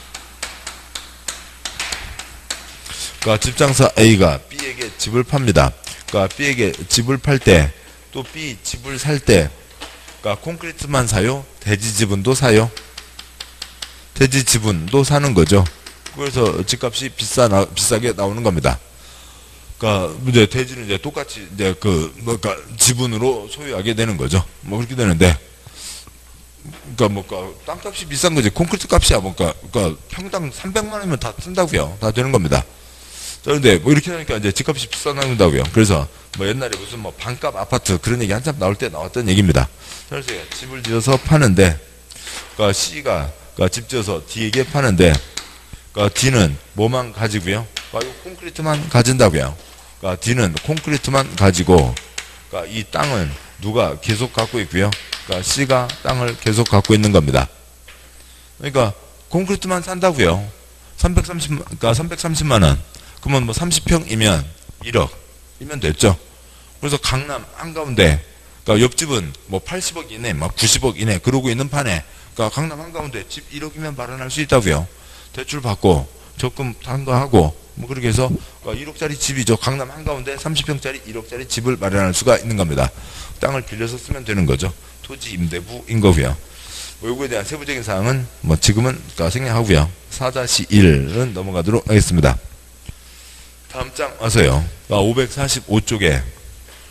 그러니까 집장사 A가 B에게 집을 팝니다. 그러니까 B에게 집을 팔 때 또 B 집을 살 때 그러니까 콘크리트만 사요? 대지 지분도 사요? 대지 지분도 사는 거죠. 그래서 집값이 비싸 나, 비싸게 나오는 겁니다. 그러니까 이제 대지는 이제 똑같이 이제 그 뭐까 지분으로 소유하게 되는 거죠. 뭐 그렇게 되는데, 그러니까 뭐까 땅값이 비싼 거지. 콘크리트 값이야 뭔가 그러니까 평당 삼백만 원이면 다 쓴다고요. 다 되는 겁니다. 자, 근데 뭐 이렇게 하니까 이제 집값이 비싸나온다고요. 그래서 뭐 옛날에 무슨 뭐 반값 아파트 그런 얘기 한참 나올 때 나왔던 얘기입니다. 그래서 집을 지어서 파는데, 그러니까 C가 그러니까 집 지어서 D에게 파는데, 그러니까 D는 뭐만 가지고요? 그러니까 이 콘크리트만 가진다고요. 그러니까 D는 콘크리트만 가지고, 그러니까 이 땅은 누가 계속 갖고 있고요. 그러니까 C가 땅을 계속 갖고 있는 겁니다. 그러니까 콘크리트만 산다고요. 삼백삼십, 그러니까 삼백삼십만 원. 그러면 뭐 삼십 평이면 일억이면 됐죠. 그래서 강남 한가운데, 그러니까 옆집은 뭐 팔십억 이내, 막 구십억 이내 그러고 있는 판에, 그러니까 강남 한가운데 집 일억이면 마련할 수 있다고요. 대출 받고 적금 한거하고 뭐 그렇게 해서 일억짜리 집이죠. 강남 한가운데 삼십 평짜리 일억짜리 집을 마련할 수가 있는 겁니다. 땅을 빌려서 쓰면 되는 거죠. 토지 임대부인 거고요. 뭐 요거에 대한 세부적인 사항은 뭐 지금은 그러니까 생략하고요. 사 일은 넘어가도록 하겠습니다. 다음 장 와서요. 그러니까 오백사십오 쪽에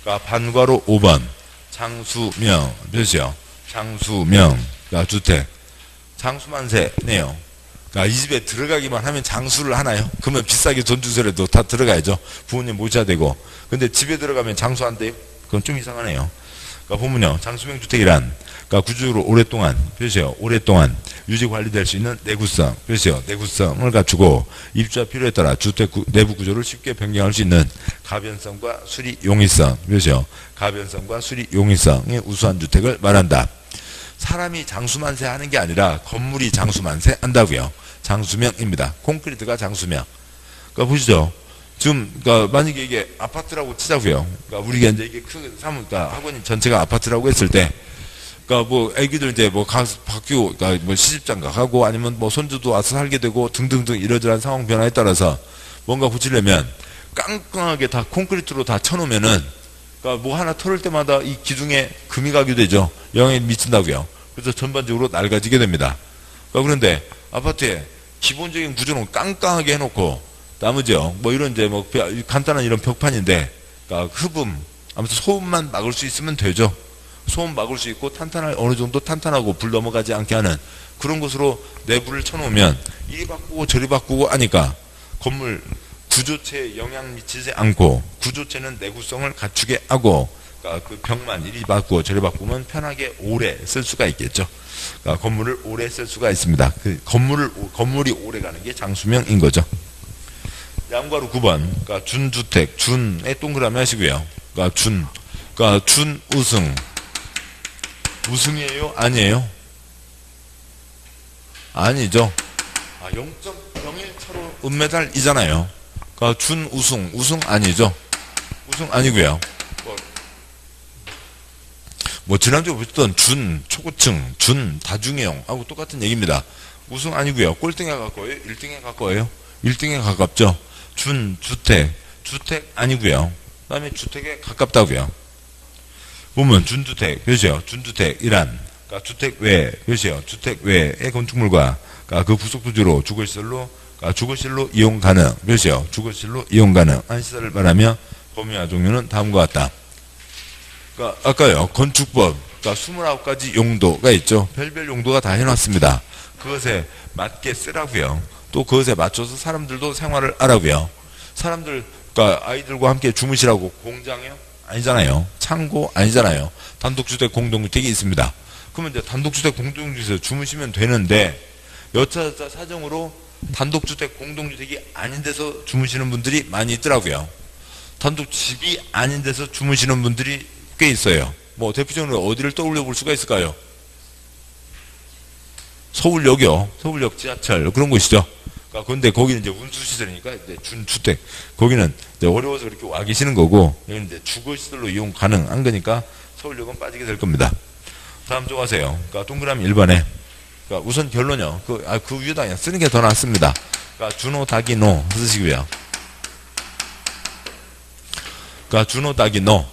그러니까 반괄호 오 번. 장수명. 표시요. 장수명. 그러니까 주택. 장수만세네요. 그러니까 이 집에 들어가기만 하면 장수를 하나요? 그러면 비싸게 돈 주세요라도 다 들어가야죠. 부모님 모셔야 되고. 근데 집에 들어가면 장수 안 돼요? 그건 좀 이상하네요. 그러니까 보면요. 장수명 주택이란 그러니까 구조적으로 오랫동안 표시요. 오랫동안 유지 관리될 수 있는 내구성 표시요. 내구성을 갖추고 입주자 필요에 따라 주택 구, 내부 구조를 쉽게 변경할 수 있는 가변성과 수리 용이성 표시요. 가변성과 수리 용이성의 우수한 주택을 말한다. 사람이 장수만세 하는 게 아니라 건물이 장수만세 한다고요. 장수명입니다. 콘크리트가 장수명. 그러니까 보시죠. 지금 그러니까 만약에 이게 아파트라고 치자고요. 그러니까 우리가 이제 이게 큰 사무, 그러니까 학원 전체가 아파트라고 했을 때, 그러니까 뭐 애기들 이제 뭐 가서 바뀌고, 그러니까 뭐 시집장가 가고 아니면 뭐 손주도 와서 살게 되고 등등등 이러저러한 상황 변화에 따라서 뭔가 고치려면 깡깡하게 다 콘크리트로 다 쳐놓으면은, 그러니까 뭐 하나 털을 때마다 이 기둥에 금이 가게 되죠. 영향이 미친다고요. 그래서 전반적으로 낡아지게 됩니다. 그러니까 그런데 아파트에 기본적인 구조는 깡깡하게 해놓고 나머지요, 뭐 이런 이제 뭐 간단한 이런 벽판인데, 그러니까 흡음, 아무튼 소음만 막을 수 있으면 되죠. 소음 막을 수 있고 탄탄할 어느 정도 탄탄하고 불 넘어가지 않게 하는 그런 곳으로 내부를 쳐놓으면 이리 바꾸고 저리 바꾸고 하니까 건물 구조체에 영향 미치지 않고 구조체는 내구성을 갖추게 하고, 그러니까 그 벽만 이리 바꾸고 저리 바꾸면 편하게 오래 쓸 수가 있겠죠. 그러니까 건물을 오래 쓸 수가 있습니다. 그 건물을 건물이 오래 가는 게 장수명인 거죠. 양괄호 구 번, 그러니까 준주택, 준에 동그라미 하시고요. 그러니까 준, 그러니까 준우승. 우승이에요? 아니에요? 아니죠. 아, 영 점 영일 차로 은메달이잖아요. 그러니까 준우승, 우승 아니죠? 우승 아니고요. 뭐, 뭐 지난주에 보셨던 준, 초고층, 준, 다중이용하고 똑같은 얘기입니다. 우승 아니고요. 꼴등에 가까워요? 일 등에 가까워요? 일 등에 가깝죠. 준, 주택, 주택 아니고요. 그 다음에 주택에 가깝다고요. 보면 준주택, 표시요. 준주택이란, 그러니까 주택 외, 표시요. 주택 외의 건축물과 그러니까 그 부속부지로 주거시설로, 그러니까 주거실로 이용 가능, 표시요. 주거실로 이용 가능한 시설을 말하며 범위와 종류는 다음과 같다. 그러니까 아까요. 건축법, 그러니까 스물아홉 가지 용도가 있죠. 별별 용도가 다 해놨습니다. 그것에 맞게 쓰라고요. 또 그것에 맞춰서 사람들도 생활을 하라고요. 사람들, 그러니까 아이들과 함께 주무시라고 공장이요? 아니잖아요. 창고 아니잖아요. 단독주택 공동주택이 있습니다. 그러면 이제 단독주택 공동주택에서 주무시면 되는데 여차저차 사정으로 단독주택 공동주택이 아닌 데서 주무시는 분들이 많이 있더라고요. 단독집이 아닌 데서 주무시는 분들이 꽤 있어요. 뭐 대표적으로 어디를 떠올려 볼 수가 있을까요? 서울역이요. 서울역 지하철 그런 곳이죠. 그러니까 근데 거기는 이제 운수시설이니까 이제 준주택. 거기는 이제 어려워서 그렇게 와 계시는 거고, 여기는 이제 주거시설로 이용 가능한 거니까 서울역은 빠지게 될 겁니다. 다음 쪽 하세요. 그러니까 동그라미 일 번에. 그러니까 우선 결론요. 그, 아, 그 위에다 그냥 쓰는 게 더 낫습니다. 그러니까 준호 닭이 노 쓰시고요. 그러니까 준호 닭이 노.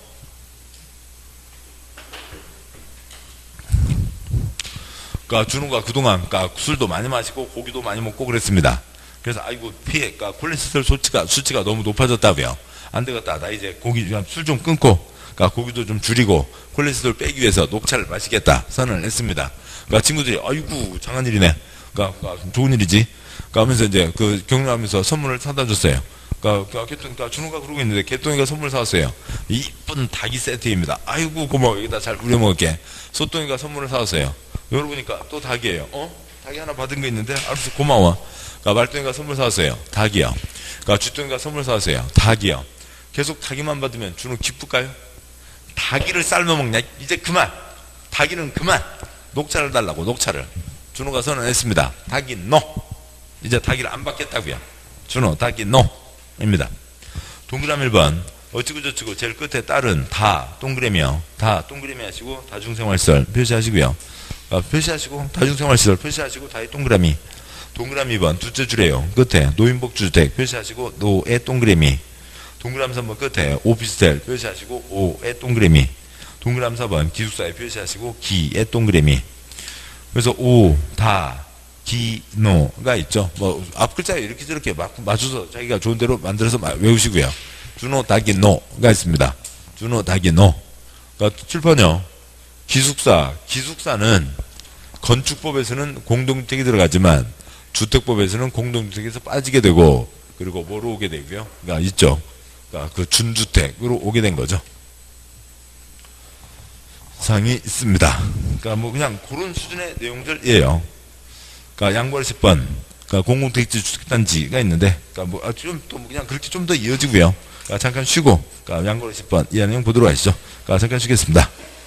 그러니까 준호가 그동안 그러니까 술도 많이 마시고 고기도 많이 먹고 그랬습니다. 그래서 아이고 피해, 그러니까 콜레스테롤 수치가 수치가 너무 높아졌다고요. 안 되겠다. 나 이제 고기 술 좀 끊고, 그러니까 고기도 좀 줄이고 콜레스테롤 빼기 위해서 녹차를 마시겠다 선언을 했습니다. 그러니까 친구들이 아이고 장한 일이네. 그러니까, 그러니까 좋은 일이지. 그러니까 하면서 이제 그 격려하면서 선물을 사다 줬어요. 그러니까, 그러니까 개똥, 그러니까 준호가 그러고 있는데 개똥이가 선물 사왔어요. 이쁜 닭이 세트입니다. 아이고 고마워. 여기다 잘 우려 먹을게. 소똥이가 선물을 사왔어요. 열어보니까 또 닭이에요. 어? 닭이 하나 받은 거 있는데 알았어 고마워. 그러니까 말똥이가 선물 사왔어요. 닭이요. 그러니까 쥐똥이가 선물 사왔어요. 닭이요. 계속 닭이만 받으면 준호 기쁠까요? 닭이를 삶아 먹냐? 이제 그만. 닭이는 그만. 녹차를 달라고 녹차를. 준호가 선언했습니다. 닭이 노. 이제 닭이를 안 받겠다고요. 준호 닭이 노입니다. 동그라미 일 번. 어찌고저찌고 제일 끝에 딸은 다 동그라미요. 다 동그라미 하시고 다중생활시설 표시하시고요. 어, 표시하시고 다중생활시설 표시하시고 다의 동그라미. 동그라미 이 번 둘째 줄에요. 끝에 노인복주택 표시하시고 노의 동그라미. 동그라미 삼 번 끝에 오피스텔 표시하시고 오의 동그라미. 동그라미 사 번 기숙사에 표시하시고 기의 동그라미. 그래서 오, 다, 기, 노가 있죠. 뭐 앞 글자에 이렇게 저렇게 맞춰서 자기가 좋은 대로 만들어서 외우시고요. 준호, 닭이, 노가 있습니다. 주노 다기노. 그러니까 출판요. 기숙사. 기숙사는 건축법에서는 공동주택이 들어가지만 주택법에서는 공동주택에서 빠지게 되고 그리고 뭐로 오게 되고요. 그러니까 있죠. 그러니까 그 준주택으로 오게 된 거죠. 상이 있습니다. 그러니까 뭐 그냥 그런 수준의 내용들이에요. 그러니까 양보할 십 번. 그러니까 공공택지 주택단지가 있는데, 그러니까 뭐 좀 또 그냥 그렇게 좀 더 이어지고요. 그러니까 잠깐 쉬고, 그러니까 양보할 십 번 이하 내용 보도록 하시죠. 그러니까 잠깐 쉬겠습니다.